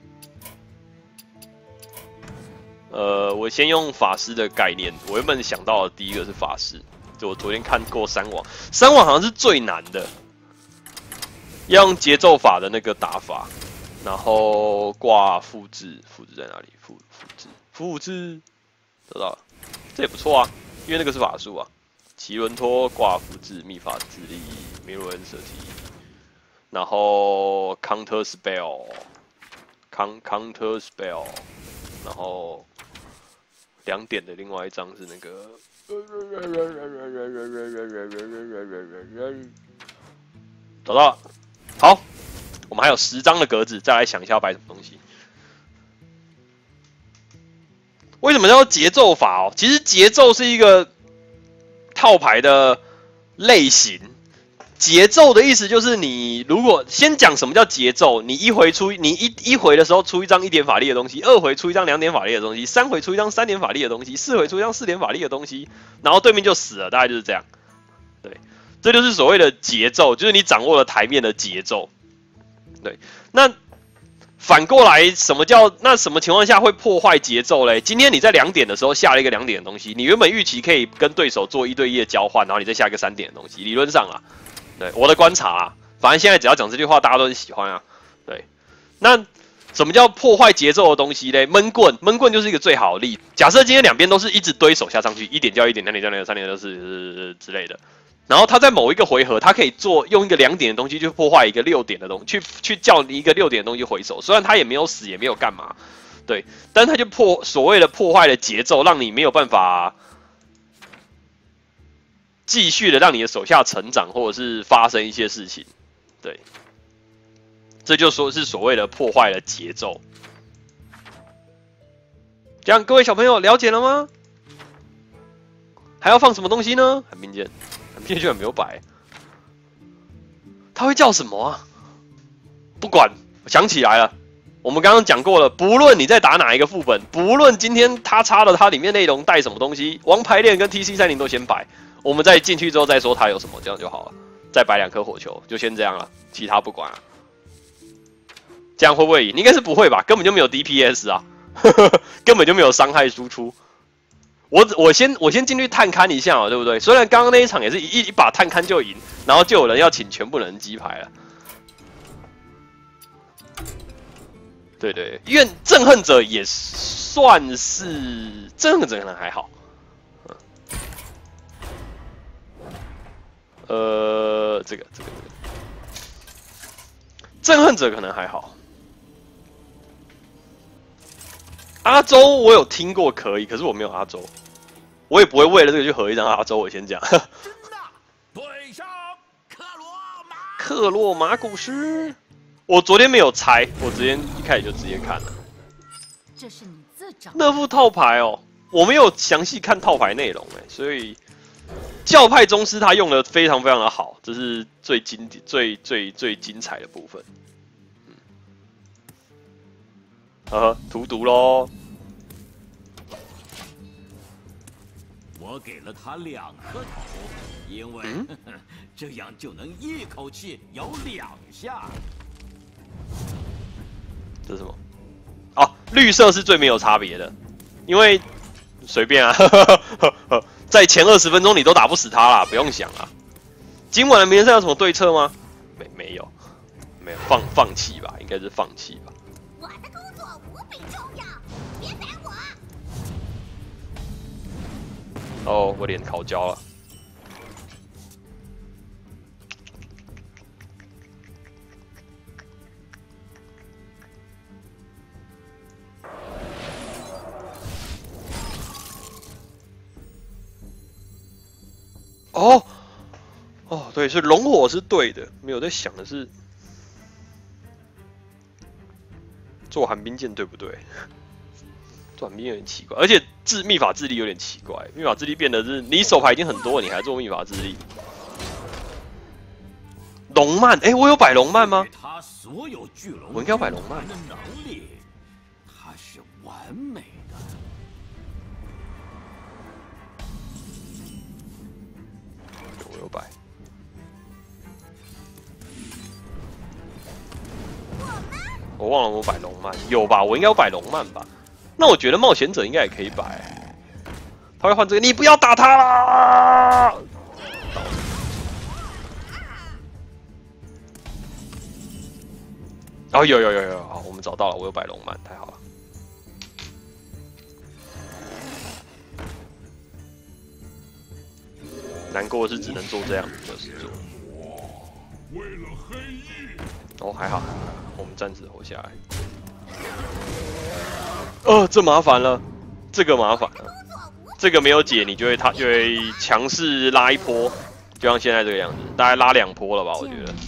呃，我先用法师的概念。我原本想到的第一个是法师，就我昨天看过三网，三网好像是最难的，要用节奏法的那个打法，然后挂复制，复制在哪里？复复制，复制，得到了，这也不错啊，因为那个是法术啊。奇伦托挂复制，秘法之力，梅罗恩舍提，然后 counter spell，counter counter spell， 然后。两点的另外一张是那个，找到了，好，我们还有十张的格子，再来想一下要摆什么东西。为什么叫节奏法哦？其实节奏是一个套牌的类型。节奏的意思就是你如果先讲什么叫节奏，你一回出你一一回的时候出一张一点法力的东西，二回出一张两点法力的东西，三回出一张三点法力的东西，四回出一张四点法力的东西，然后对面就死了，大概就是这样。对，这就是所谓的节奏，就是你掌握了台面的节奏。对，那反过来什么叫那什么情况下会破坏节奏嘞？今天你在两点的时候下了一个两点的东西，你原本预期可以跟对手做一对一的交换，然后你再下一个三点的东西，理论上啦。 对，我的观察啊，反正现在只要讲这句话，大家都很喜欢啊。对，那什么叫破坏节奏的东西嘞？闷棍，闷棍就是一个最好的例子。假设今天两边都是一直堆手下上去，一点叫一点，两点叫两点，三点叫四之类的。然后他在某一个回合，他可以做用一个两点的东西去破坏一个六点的东西，去去叫你一个六点的东西回手。虽然他也没有死，也没有干嘛，对，但是他就破所谓的破坏了节奏，让你没有办法继续的让你的手下成长，或者是发生一些事情，对，这就说是所谓的破坏了节奏。这样各位小朋友了解了吗？还要放什么东西呢？寒冰剑。寒冰剑居然没有摆，它会叫什么啊？不管，我想起来了，我们刚刚讲过了，不论你在打哪一个副本，不论今天它插的它里面内容带什么东西，王牌链跟 T C 三零都先摆，我们在进去之后再说它有什么，这样就好了。再摆两颗火球，就先这样了，其他不管了。这样会不会赢？应该是不会吧，根本就没有 D P S 啊，根本就没有伤害输出。我我先我先进去探勘一下嘛，对不对？虽然刚刚那一场也是一一把探勘就赢，然后就有人要请全部人鸡排了。对对，怨憎恨者也算是憎恨者可能还好，嗯、呃，这个这个这个，憎恨者可能还好。阿周我有听过可以，可是我没有阿周，我也不会为了这个去合一张阿周。我先讲， 对上克罗马克洛马古斯，我昨天没有猜，我昨天一开始就直接看了。 这是你自找那副套牌哦，我没有详细看套牌内容哎，所以教派宗师他用的非常非常的好，这是最经典、最最最精彩的部分。嗯，呵呵，荼毒喽。 我给了他两颗头，因为、 嗯、 这样就能一口气咬两下。 这是什么？哦，绿色是最没有差别的，因为随便啊，在前二十分钟你都打不死他啦，不用想啊。今晚的名人赛有什么对策吗？没没有，没有放放弃吧，应该是放弃吧。 我的工作无比重要，别烦我。 哦，我脸烤焦了。哦，哦，对，所以龙火是对的，没有在想的是做寒冰剑对不对？做寒冰剑有点奇怪，而且智秘法智力有点奇怪，秘法智力变得是你手牌已经很多了，你还做秘法智力。龙曼，哎，我有摆龙曼吗？ 他所有巨龙我应该要摆龙曼的能力，他是完美的。 我有摆。我忘了我摆龙曼，有吧？我应该有摆龙曼吧？那我觉得冒险者应该也可以摆。他会换这个，你不要打他啦！哦，有有有有，好，我们找到了，我有摆龙曼，太好了。难过的是只能做这样的事做。 为了黑翼。 哦，还好，我们暂时活下来。哦，这麻烦了，这个麻烦了，这个没有解，你就会他就会强势拉一波，就像现在这个样子，大概拉两波了吧，我觉得。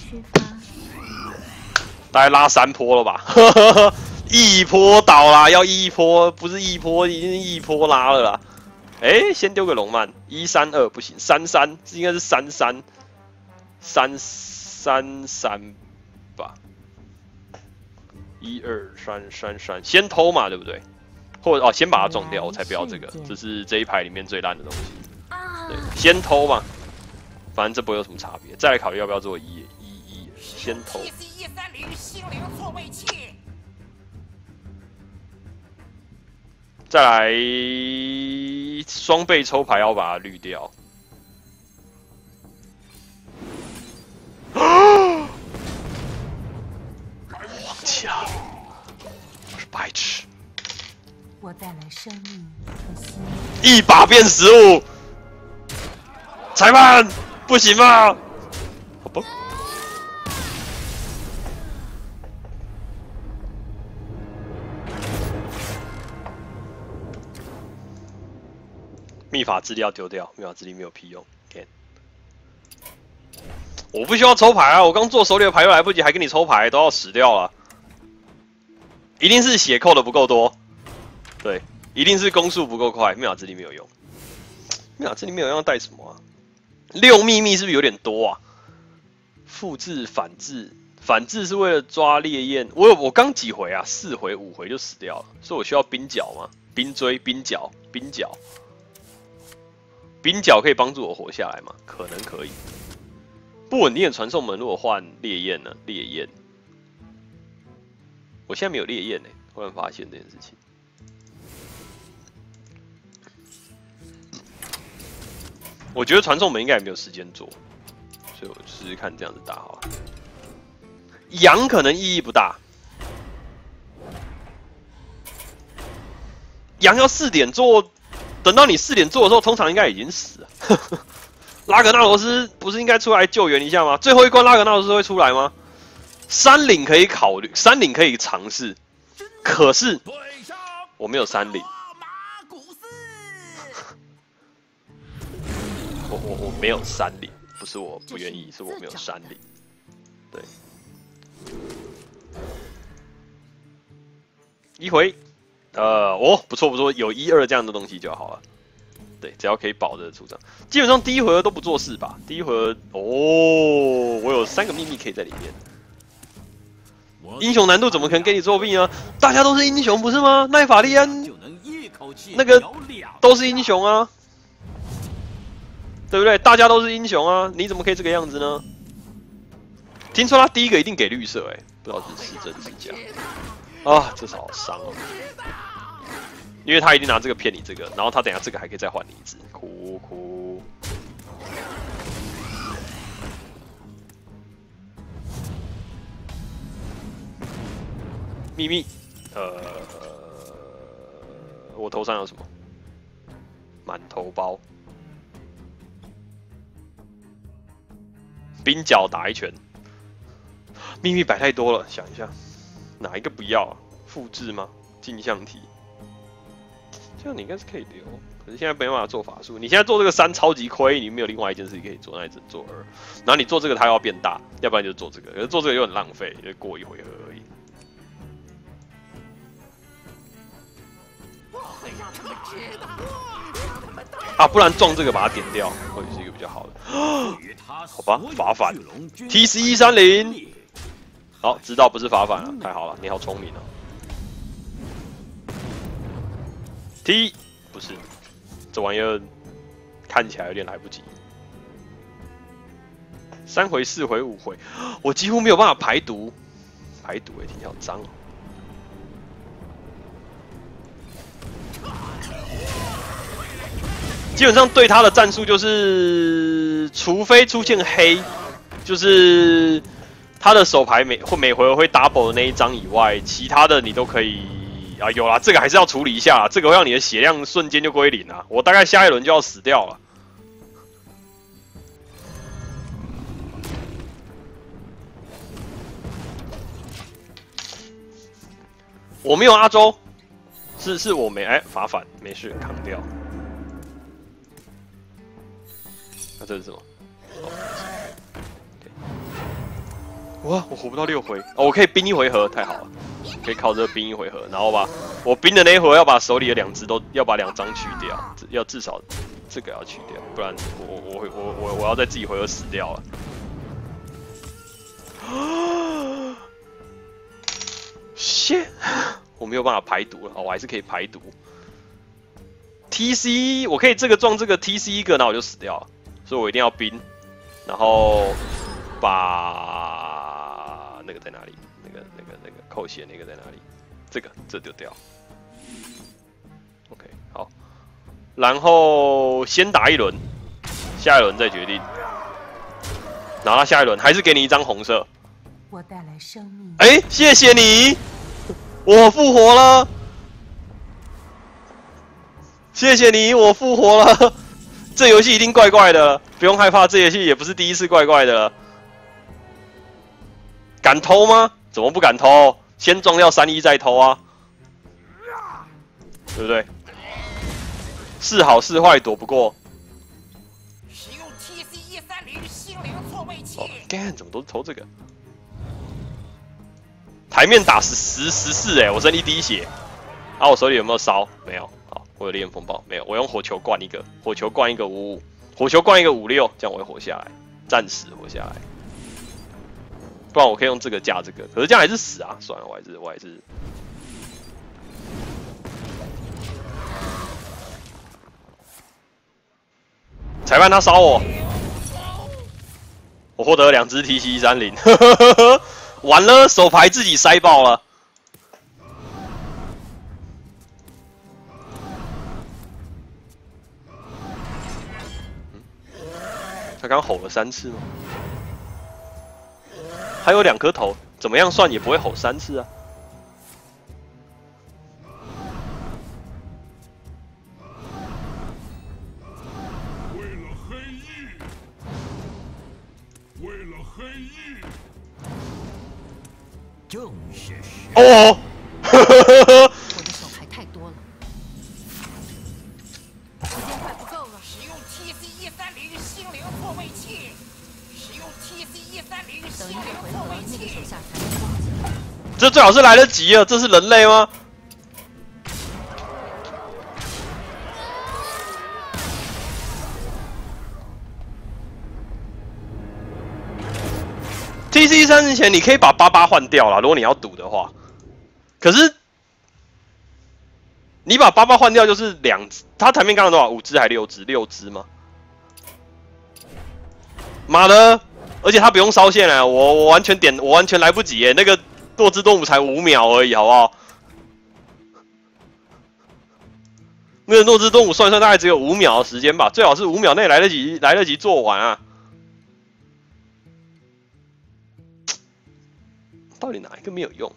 大概拉三波了吧，一波倒啦，要一波，不是一波，已经一波拉了啦。哎、欸，先丢个龙曼，一三二不行，三三是应该是三三，三三三吧，一二三三三，先偷嘛，对不对？或者哦，先把它撞掉，我才不要这个，这是这一排里面最烂的东西。对，先偷嘛，反正这不会有什么差别。再来考虑要不要做一一一，先偷。 一三零心灵错位器。 再来双倍抽牌，要把它滤掉。 白痴！ 我带来生命和希望。 一把变十五，裁判不行吗？好吧。秘法资料丢掉，秘法资料没有屁用。天，我不需要抽牌啊！我刚做手里的牌又来不及，还给你抽牌，都要死掉了。一定是血扣的不够多，对，一定是攻速不够快。秘法资料没有用，秘法资料没有用要带什么啊？六秘密是不是有点多啊？复制、反制，反制是为了抓烈焰。我有我刚几回啊？四回、五回就死掉了，所以我需要冰角吗？冰锥、冰角、冰角。冰角可以帮助我活下来吗？可能可以。不稳定的传送门，如果换烈焰呢？烈焰，我现在没有烈焰呢、欸，忽然发现这件事情。我觉得传送门应该也没有时间做，所以我试试看这样子打好了。羊可能意义不大，羊要四点做。等到你四点做的时候，通常应该已经死了。拉格纳罗斯不是应该出来救援一下吗？最后一关拉格纳罗斯会出来吗？山岭可以考虑，山岭可以尝试，可是我没有山岭。我我我没有山岭，不是我不愿意，是我没有山岭。对，一回。呃，哦，不错不错，有一二这样的东西就好了。对，只要可以保着出场，基本上第一回合都不做事吧。第一回合，哦，我有三个秘密可以在里面。英雄难度怎么可能给你作弊呢？大家都是英雄不是吗？奈法利安那个都是英雄啊，对不对？大家都是英雄啊，你怎么可以这个样子呢？听说他第一个一定给绿色、欸，哎，不知道是是真是假。啊，这是好伤哦。因为他一定拿这个骗你这个，然后他等一下这个还可以再换你一只，哭哭。秘密，呃，我头上有什么？满头包，冰角打一拳。秘密摆太多了，想一下，哪一个不要、啊？复制吗？镜像体。这样你应该是可以留，可是现在没办法做法术。你现在做这个三超级亏，你没有另外一件事情可以做，那你只能做二。然后你做这个它要变大，要不然就做这个。可是做这个又很浪费，就过一回合而已。啊，不然撞这个把它点掉，或许是一个比较好的。好吧，法反 T 十一三零，好，知道不是法反了，太好了，你好聪明哦。T 不是，这玩意儿看起来有点来不及。三回、四回、五回，我几乎没有办法排毒，排毒哎、欸，听起来好脏哦。基本上对他的战术就是，除非出现黑，就是他的手牌每或每回合会 double 的那一张以外，其他的你都可以。啊，有啦，这个还是要处理一下啦，这个会让你的血量瞬间就归零啊！我大概下一轮就要死掉了。我没有阿周，是是我没哎罚反，没事扛掉。那、啊、这是什么？哦，哇，我活不到六回哦，我可以冰一回合，太好了。可以靠这个冰一回合，然后把我冰的那一回合要把手里的两只都要把两张去掉，要至少这个要去掉，不然我我我我我我要在自己回合死掉了。shit， 我没有办法排毒了，哦，我还是可以排毒。T C 我可以这个撞这个 T C 一个，那我就死掉了，所以我一定要冰，然后把那个在哪里？那个那个那个扣血那个在哪里？这个这丢掉。OK， 好，然后先打一轮，下一轮再决定。然后他下一轮还是给你一张红色。 我带来生命。 哎，谢谢你。 我复活了，谢谢你，我复活了。这游戏一定怪怪的，不用害怕，这游戏也不是第一次怪怪的了。敢偷吗？怎么不敢偷？先撞掉三一再偷啊，对不对？是好是坏躲不过。 使用 T C 一三零心灵错位器。 哦，干，怎么都是偷这个？台面打十十十四哎，我剩一滴血。啊，我手里有没有烧？没有。好，我有烈焰风暴，没有。我用火球灌一个，火球灌一个五五，火球灌一个五六，这样我会活下来，暂时活下来。不然我可以用这个架这个，可是这样还是死啊！算了，我还是我还是。裁判他烧我，我获得了两只 T C 一三零，完了，手牌自己塞爆了。他刚吼了三次吗？还有两颗头，怎么样算也不会吼三次啊。 为了黑翼，为了黑翼， 正是哦，呵呵呵呵。 我的手牌太多了，时间快不够了。 使用 T C 一三零心灵错位器。使用 T C 一三零心灵等一个回错位合，那个手器。 下才能攻击。 这最好是来得及啊！这是人类吗？T C 三之前你可以把八八换掉了，如果你要赌的话。可是你把八八换掉就是两只，他台面刚刚多少？五只还六只？六只吗？妈的！而且他不用烧线了，我我完全点，我完全来不及耶！那个多姿多舞才五秒而已，好不好？那个诺兹多姆算一算大概只有五秒的时间吧，最好是五秒内来得及来得及做完啊！到底哪一个没有用？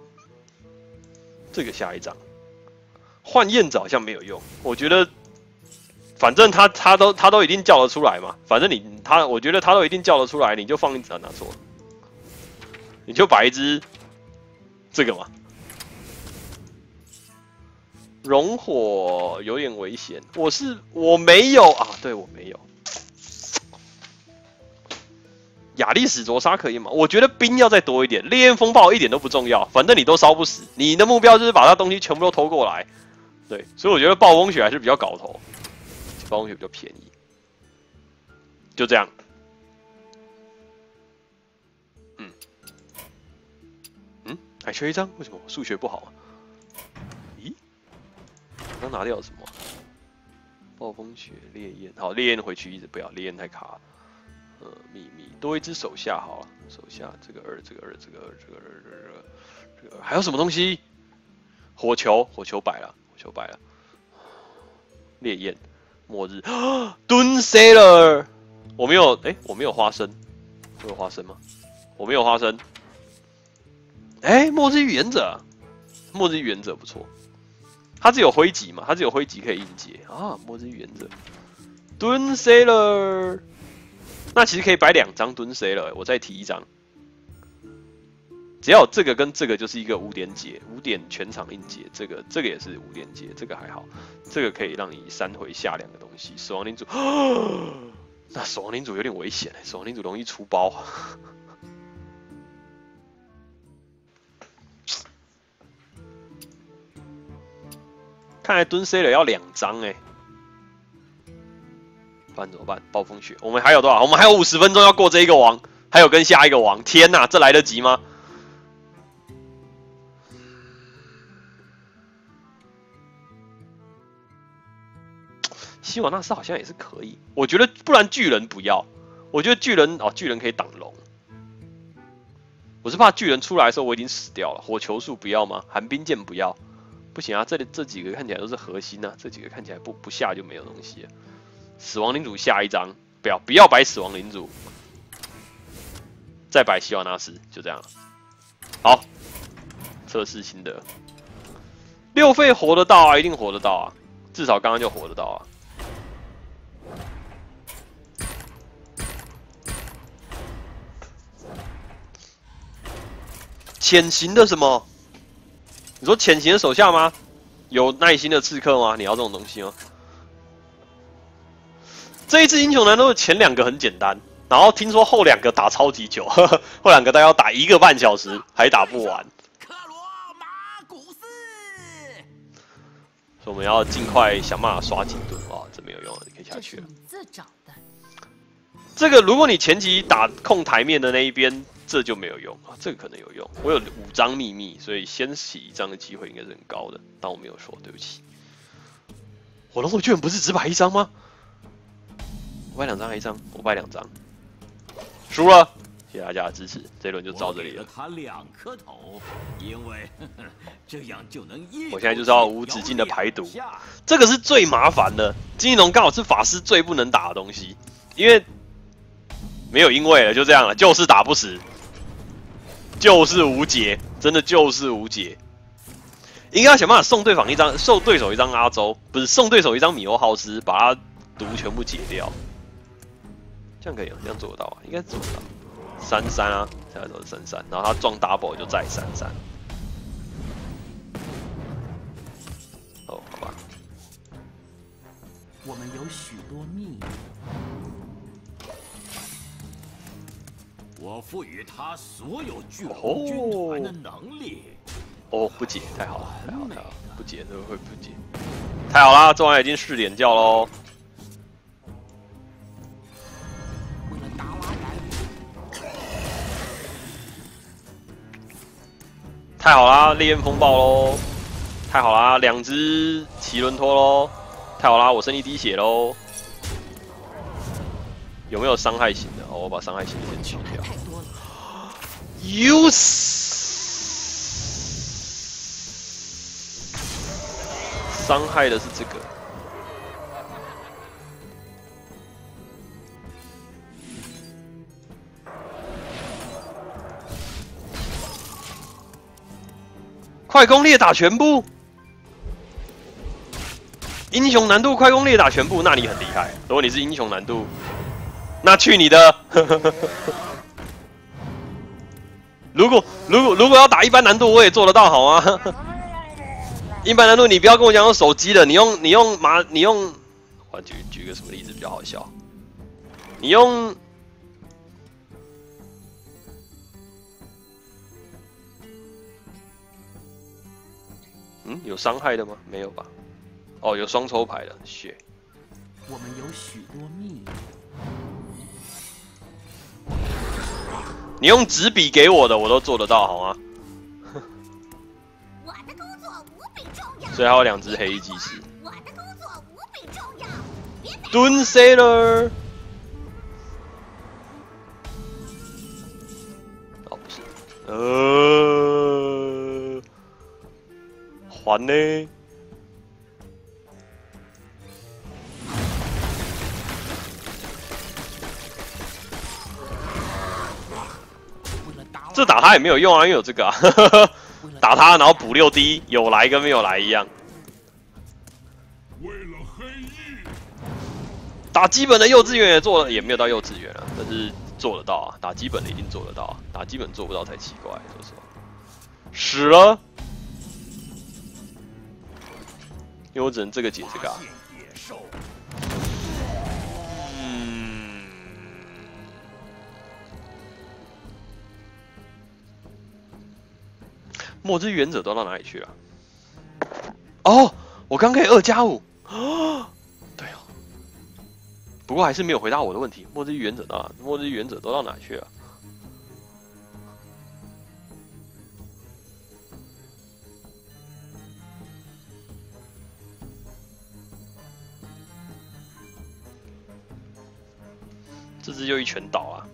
这个下一张换燕子好像没有用，我觉得，反正他他都他都一定叫得出来嘛，反正你他我觉得他都一定叫得出来，你就放一只啊拿错了，你就摆一只这个嘛。熔火有点危险，我是我没有啊，对我没有。亚历史卓莎可以吗？我觉得兵要再多一点，烈焰风暴一点都不重要，反正你都烧不死，你的目标就是把他东西全部都偷过来。对，所以我觉得暴风雪还是比较搞头，暴风雪比较便宜。就这样，嗯嗯，还缺一张，为什么？数学不好啊？咦？刚拿掉了什么？暴风雪、烈焰，好，烈焰回去一直不要，烈焰太卡了。呃，秘密多一只手下好了，手下这个二，这个二，这个二，这个二，这个二，这个还有什么东西？火球，火球摆了，火球摆了。烈焰，末日，蹲 Sailor， 我没有，哎、欸，我没有花生，我有花生吗？我没有花生。哎、欸，末日预言者，末日预言者不错。他只有灰级嘛？他只有灰级可以应接啊！末日预言者，蹲 Sailor， 那其实可以摆两张蹲 Sailor， 我再提一张。只要有这个跟这个就是一个五点解，五点全场应解，这个这个也是五点解，这个还好，这个可以让你三回下两个东西。死亡领主，那死亡领主有点危险，死亡领主容易出包。看来蹲 C 了要两张哎，不然怎么办？暴风雪，我们还有多少？我们还有五十分钟要过这一个王，还有跟下一个王。天哪，这来得及吗？希瓦纳斯好像也是可以，我觉得不然巨人不要，我觉得巨人哦，巨人可以挡龙。我是怕巨人出来的时候我已经死掉了，火球术不要吗？寒冰剑不要。不行啊，这里这几个看起来都是核心啊，这几个看起来不不下就没有东西了。死亡领主下一张，不要不要摆死亡领主，再摆希瓦纳斯，就这样了。好，撤。 测试心得。六费活得到啊，一定活得到啊，至少刚刚就活得到啊。潜行的什么？你说潜行的手下吗？有耐心的刺客吗？你要这种东西吗？这一次英雄难度的前两个很简单，然后听说后两个打超级久，呵呵后两个大概要打一个半小时还打不完。 克罗马古斯， 所以我们要尽快想办法刷进度啊！这没有用了，你可以下去了。 这是你自找的。 这个如果你前期打控台面的那一边，这就没有用啊，这个可能有用。我有五张秘密，所以先洗一张的机会应该是很高的，但我没有说，对不起。火龙果居然不是只摆一张吗？我摆两张还一张，我摆两张，输了，谢谢大家的支持，这一轮就到这里了。 他两颗头，因为呵呵这样就能一。 我现在就是要无止境的排毒，这个是最麻烦的。金翼龙刚好是法师最不能打的东西，因为没有因为了，就这样了，就是打不死。就是无解，真的就是无解。应该要想办法送对方一张，送对手一张阿周，不是送对手一张米欧豪斯，把他毒全部解掉。这样可以吗？这样做得到啊？应该做得到。三三啊，现在都是三三，然后他撞 double 就再三三。哦，好吧。 我们有许多秘密。 我赋予他所有巨龙军团的能力。 哦，不解，太好了，太好了，太好了，不解都会不解，太好啦！终于已经试点教喽。 为了达拉然， 太好啦！烈焰风暴喽！太好啦！两只奇伦托喽！太好啦！我剩一滴血喽！有没有伤害型的？哦，我把伤害型的先去掉。 太多了。 You 伤害的是这个。快攻猎打全部，英雄难度快攻猎打全部，那你很厉害。如果你是英雄难度，那去你的！如果如果如果要打一般难度，我也做得到，好吗？一般难度你不要跟我讲用手机了，你用你用马你用，我举举个什么例子比较好笑？你用。嗯，有伤害的吗？没有吧？哦，有双抽牌的，血。 我们有许多秘密。 你用纸笔给我的，我都做得到，好吗？ 我的工作无比重要。 所以还有两只黑衣技师。 我的工作无比重要。别被蹲 Sailor。哦，不是，呃。还呢？这打他也没有用啊，因为有这个啊，打他然后补六滴，有来跟没有来一样。 为了黑翼， 打基本的幼稚园也做了，也没有到幼稚园啊，但是做得到啊，打基本的一定做得到啊，打基本做不到才奇怪，说实话。死了。因为我只能这个解这个啊。嗯。末之预言者都到哪里去了？哦，我刚可以二加五。哦，对哦。不过还是没有回答我的问题。末之预言者到哪？末之预言者都到哪里去了？这只又一拳倒啊！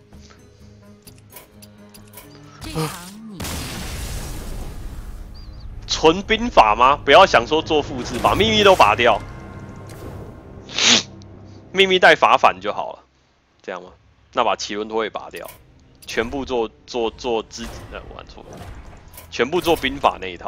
这场你纯兵法吗？不要想说做复制，把秘密都拔掉，秘密带法反就好了，这样吗？那把奇伦托也拔掉，全部做做做自己，呃，玩错了。 全部做兵法那一套。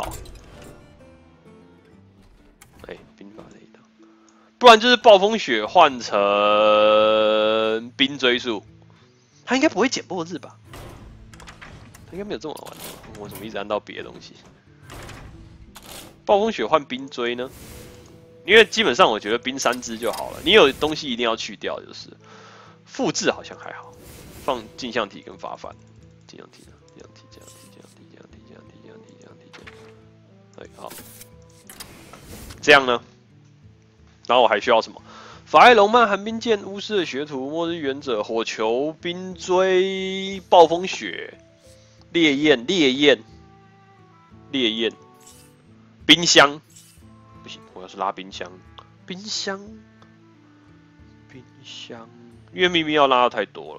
哎、欸，兵法那一套，不然就是暴风雪换成冰追术，他应该不会减末日吧？他应该没有这么玩。我怎么一直按到别的东西？暴风雪换冰锥呢？因为基本上我觉得冰三只就好了，你有东西一定要去掉，就是复制好像还好，放镜像体跟法反，镜像体呢？镜像体，镜像体，镜像体，镜像体，镜像体，镜像体，镜像体，镜像体，对，好，这样呢，然后我还需要什么？法艾龙曼、寒冰剑、巫师的学徒、末日原者、火球、冰锥、暴风雪、烈焰、烈焰、烈焰、冰箱。不行，我要是拉冰箱，冰箱，冰箱，因为秘密要拉的太多了。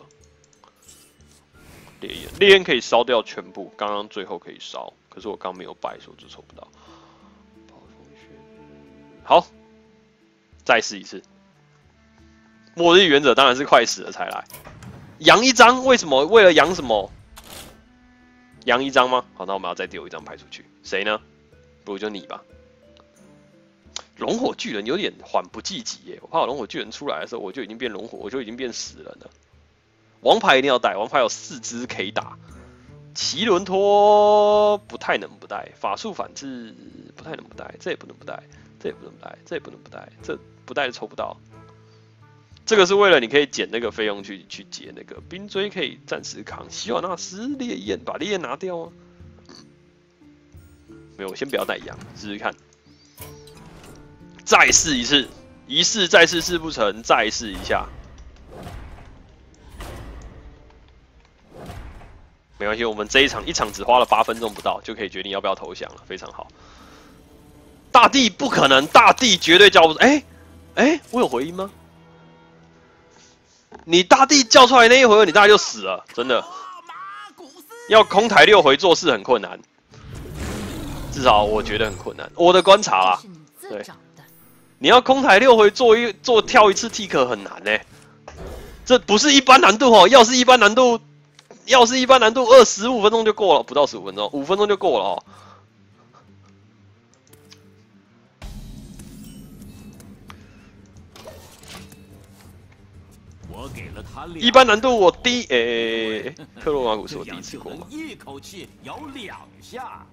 烈焰，烈焰可以烧掉全部，刚刚最后可以烧，可是我刚没有摆，所以我就抽不到。暴风雪，好，再试一次。末日原者当然是快死了才来，扬一张，为什么？为了扬什么？扬一张吗？好，那我们要再丢一张牌出去，谁呢？不如就你吧。龙火巨人有点缓不济急耶，我怕我龙火巨人出来的时候，我就已经变龙火，我就已经变死人了。王牌一定要带，王牌有四只可以打。奇伦托不太能不带，法术反制不太能不带，这也不能不带，这也不能不带，这也不能不带，这不带抽不到。这个是为了你可以减那个费用去去解那个冰锥，可以暂时扛。希瓦纳斯烈焰，把烈焰拿掉啊！没有，我先不要带羊，试试看。再试一次，一试再试试不成，再试一下。没关系，我们这一场一场只花了八分钟不到，就可以决定要不要投降了，非常好。大地不可能，大地绝对叫不出。哎、欸、哎、欸，我有回音吗？你大地叫出来那一回合，你大概就死了，真的。要空台六回做事很困难，至少我觉得很困难。我的观察啦，对。你要空台六回做一做跳一次 tick 很难呢、欸，这不是一般难度哦。要是一般难度，要是一般难度，二十五分钟就过了，不到十五分钟，五分钟就过了哦。 我给了他一般难度我第诶、欸，克罗马古是我第一次过吗？ 一口气摇两下。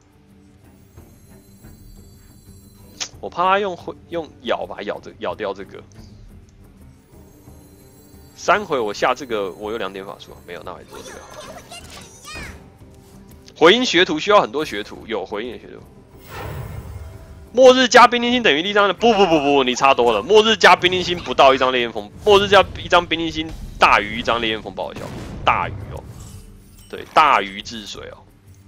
我怕他用用咬把咬这咬掉这个。三回我下这个，我有两点法术，没有，那我还是做这个好。回音学徒需要很多学徒，有回音的学徒。末日加冰晶星等于一张的，不不不不，你差多了。末日加冰晶星不到一张烈焰风，末日加一张冰晶星大于一张烈焰风暴的效果，大于哦，对，大于治水哦。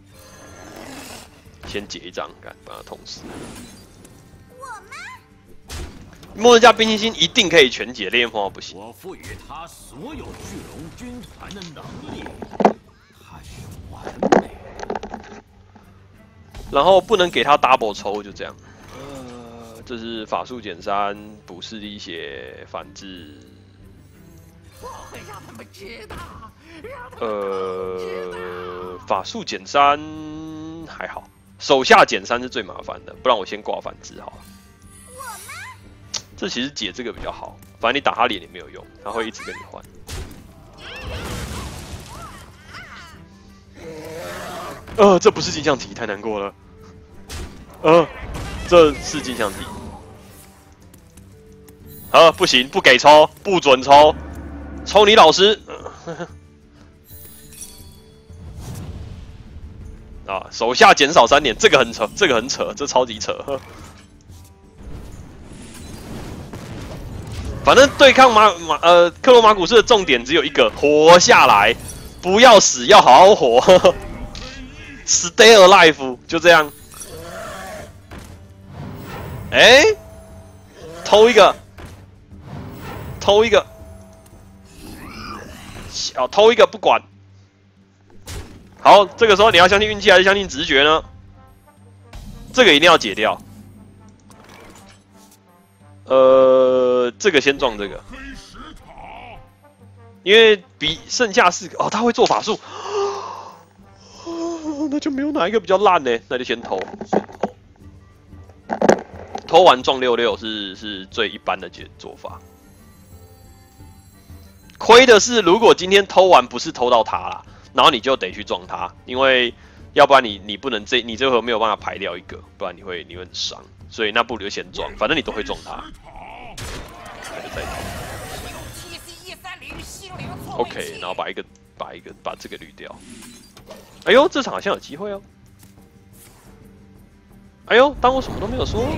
先解一张，干把他痛死。末日加冰晶星一定可以全解，烈焰风暴不行。 我赋予他所有巨龙军团的能力，他是完美的。 然后不能给他 double 抽，就这样。呃，这是法术减三，补视力血反制。 我会让他们知道。 呃，法术减三还好，手下减三是最麻烦的，不然我先挂反制好了。这其实解这个比较好，反正你打他脸也没有用，他会一直跟你换。呃，这不是镜像体，太难过了。呃，这是镜像体。呃，不行，不给抽，不准抽，抽你老师。啊，手下减少三点，这个很扯，这个很扯，这超级扯。反正对抗马马呃克罗马古斯的重点只有一个，活下来，不要死，要好好活呵呵 ，Stay alive， 就这样。哎、欸，偷一个，偷一个，小偷一个不管。好，这个时候你要相信运气还是相信直觉呢？这个一定要解掉。呃，这个先撞这个，因为比剩下四个哦，他会做法术，哦、 那就没有哪一个比较烂呢？那就先偷，先偷。偷完撞六六是是最一般的解做法。亏的是，如果今天偷完不是偷到他啦，然后你就得去撞他，因为要不然你你不能这你这回没有办法排掉一个，不然你会你会很伤。所以那不如就先撞，反正你都会撞他。那就再偷。OK， 然后把一个把一个把这个滤掉。哎呦，这场好像有机会哦。哎呦，当我什么都没有说。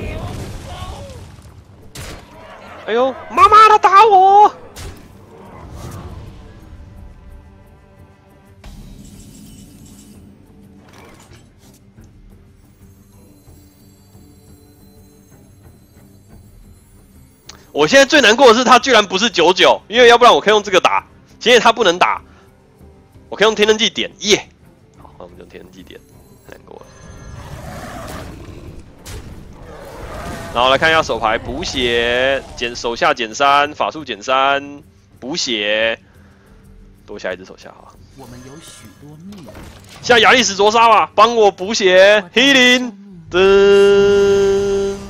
哎呦，妈妈他打我！我现在最难过的是他居然不是九九，因为要不然我可以用这个打，现在他不能打，我可以用天能祭点，耶、yeah! ！好，那我们用天能祭点，太难过了。然后来看一下手牌，补血减手下减三，法术减三，补血，多下一只手下哈。 我们有许多秘密。 下亚历史灼杀吧，帮我补血 ，healing， 噔。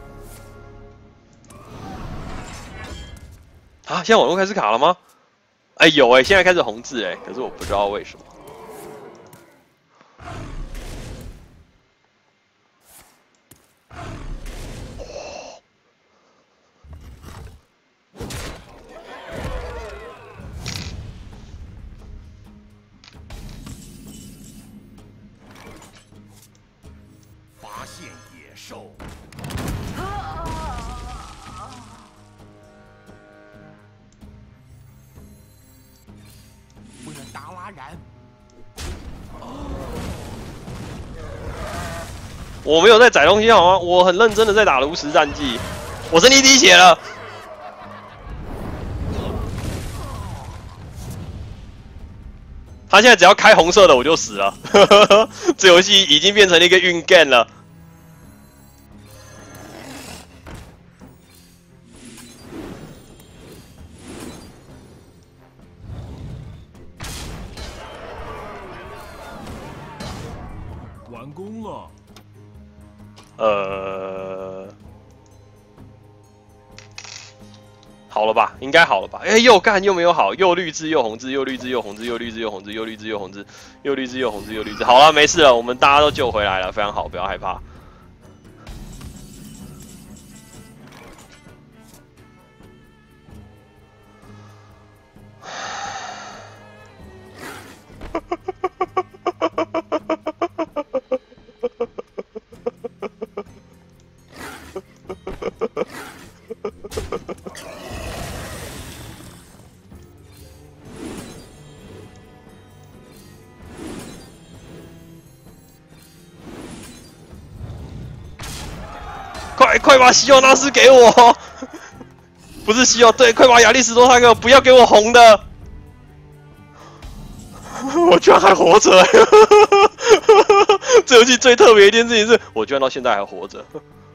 啊！现在网络开始卡了吗？哎、欸、有哎、欸，现在开始红字哎、欸，可是我不知道为什么。 发现野兽。 为了达拉然， 我没有在载东西好吗？我很认真的在打炉石战记，我身体滴血了。他现在只要开红色的我就死了，这游戏已经变成了一个运 game 了。 完工了。 呃，好了吧，应该好了吧？哎、欸，又干又没有好，又绿字又红字，又绿字又红字，又绿字又红字，又绿字又红字，又绿字又红字，又绿字。好了，没事了，我们大家都救回来了，非常好，不要害怕。快快把希奥纳斯给我！不是希奥，对，快把亚历史多杀给我，不要给我红的！我居然还活着！这游戏最特别一件事情是，我居然到现在还活着。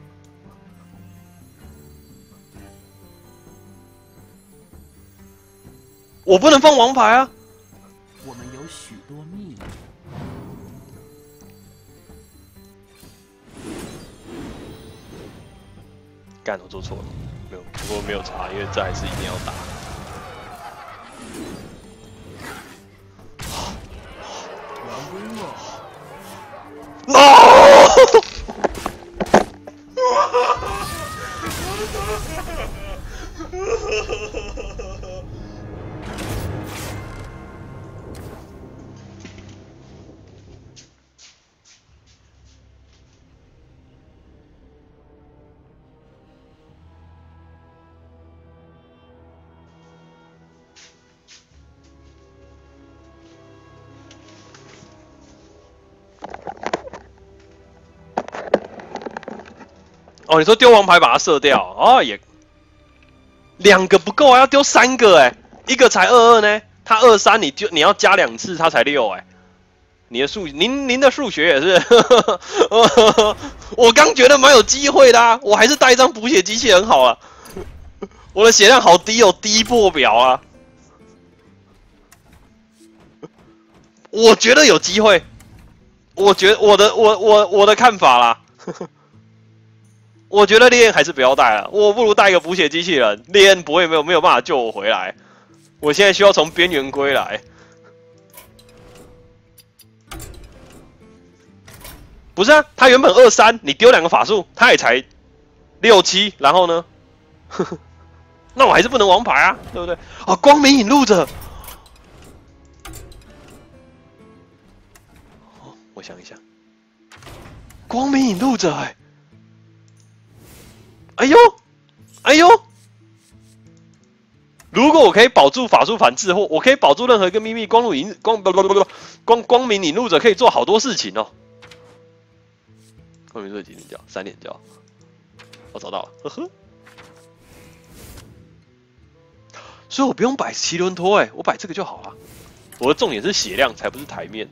我不能放王牌啊！ 我们有许多秘密。 干，我做错了，没有，不过没有差，因为这还是一定要打。 完工了。 No！ 哦，你说丢王牌把它射掉，哦也，两个不够啊，要丢三个哎，一个才二二呢，他二三你就你要加两次，他才六哎，你的数您您的数学也是，我刚觉得蛮有机会的啊，我还是带一张补血机器人好了，我的血量好低哦，低破表啊，我觉得有机会， 我觉得我的我我我的看法啦，呵呵我觉得烈焰还是不要带了，我不如带一个补血机器人，烈焰不会没有没有办法救我回来，我现在需要从边缘归来。不是啊，他原本二三，你丢两个法术，他也才六七，然后呢，呵呵，那我还是不能王牌啊，对不对？啊，光明引路者，哦，我想一想，光明引路者、欸，哎，哎呦，哎呦，如果我可以保住法术反制，或我可以保住任何一个秘密，光路引光不不不不光光明引路者可以做好多事情哦。光明引路者几点叫？三点叫。我找到了，呵呵。所以我不用摆麒麟托，哎，我摆这个就好了。我的重点是血量，才不是台面。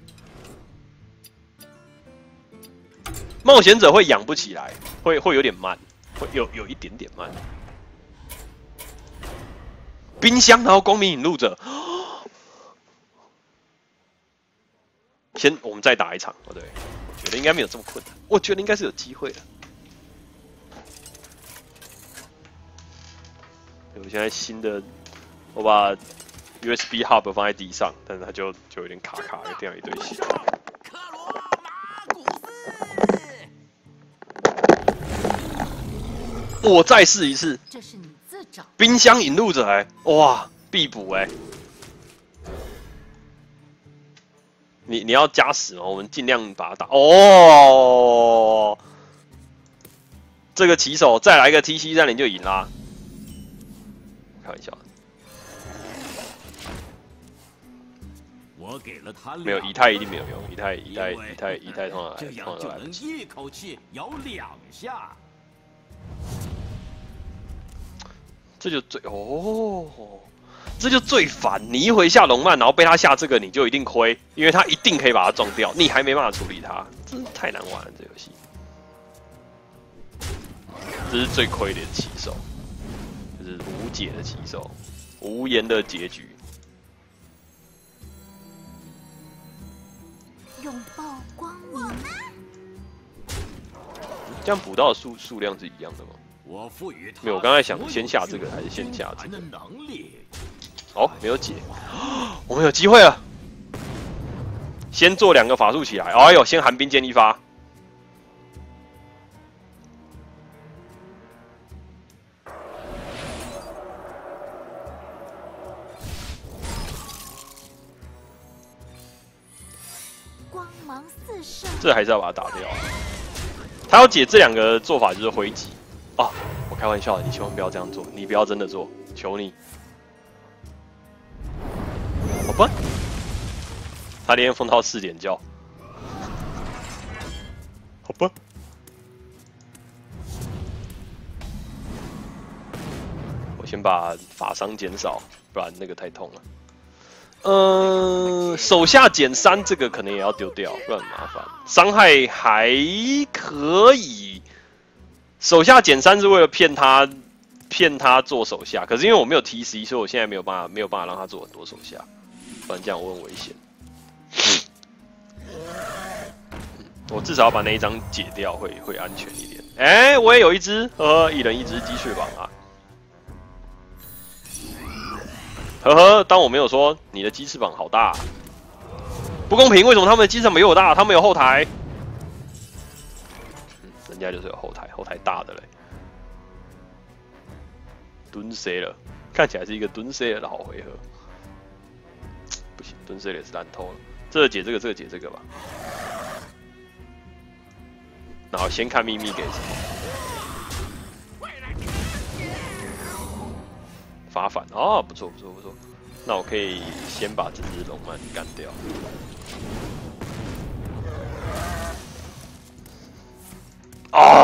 冒险者会养不起来，会会有点慢，会有有一点点慢。冰箱，然后光明引路者，先我们再打一场，哦对，我觉得应该没有这么困难，我觉得应该是有机会的。我现在新的，我把 U S B hub 放在地上，但是它就就有点卡卡的，掉一堆血。 克罗马古斯， 我再试一次。 这是你自找。 冰箱引路者哎、欸，哇，必补哎、欸。你你要加时吗？我们尽量把它打。哦，这个起手再来一个 T C 战你就赢啦。开玩笑， 我给了他没有以太一定没有用，以太以太以太以太通常这来通样就能常来不及。 一口气摇两下。 这就最哦，这就最烦。你一回下龙曼，然后被他下这个，你就一定亏，因为他一定可以把它撞掉，你还没办法处理它，真是太难玩了这游戏。这是最亏的起手。就是无解的起手，无言的结局。 拥抱光明。 这样补到的数数量是一样的吗？ 我赋予没有，我刚才想先下这个还是先下这个？ 能力。 哦，没有解，我们有机会了。先做两个法术起来，哎呦，先寒冰剑一发。这还是要把它打掉。他要解这两个做法就是回击啊！我开玩笑的，你千万不要这样做，你不要真的做，求你。好吧，他连风套四点叫，好吧。我先把法伤减少，不然那个太痛了。呃，手下减三，这个可能也要丢掉，不然很麻烦。伤害还可以，手下减三是为了骗他，骗他做手下。可是因为我没有 T C， 所以我现在没有办法，没有办法让他做很多手下，不然这样我很危险。我至少要把那一张解掉，会会安全一点。哎、欸，我也有一只，呵呵，一人一只鸡翅膀啊。呵呵，当我没有说你的鸡翅膀好大、啊，不公平！为什么他们的鸡翅膀比我大？他们有后台，嗯，人家就是有后台，后台大的嘞。蹲 C 了，看起来是一个蹲 C 了的好回合。不行，蹲 C 了也是烂透了。这个解这个，这个解这个吧。然后先看秘密给什么。法反哦，不错不错不错，那我可以先把这只龙鳗干掉。啊！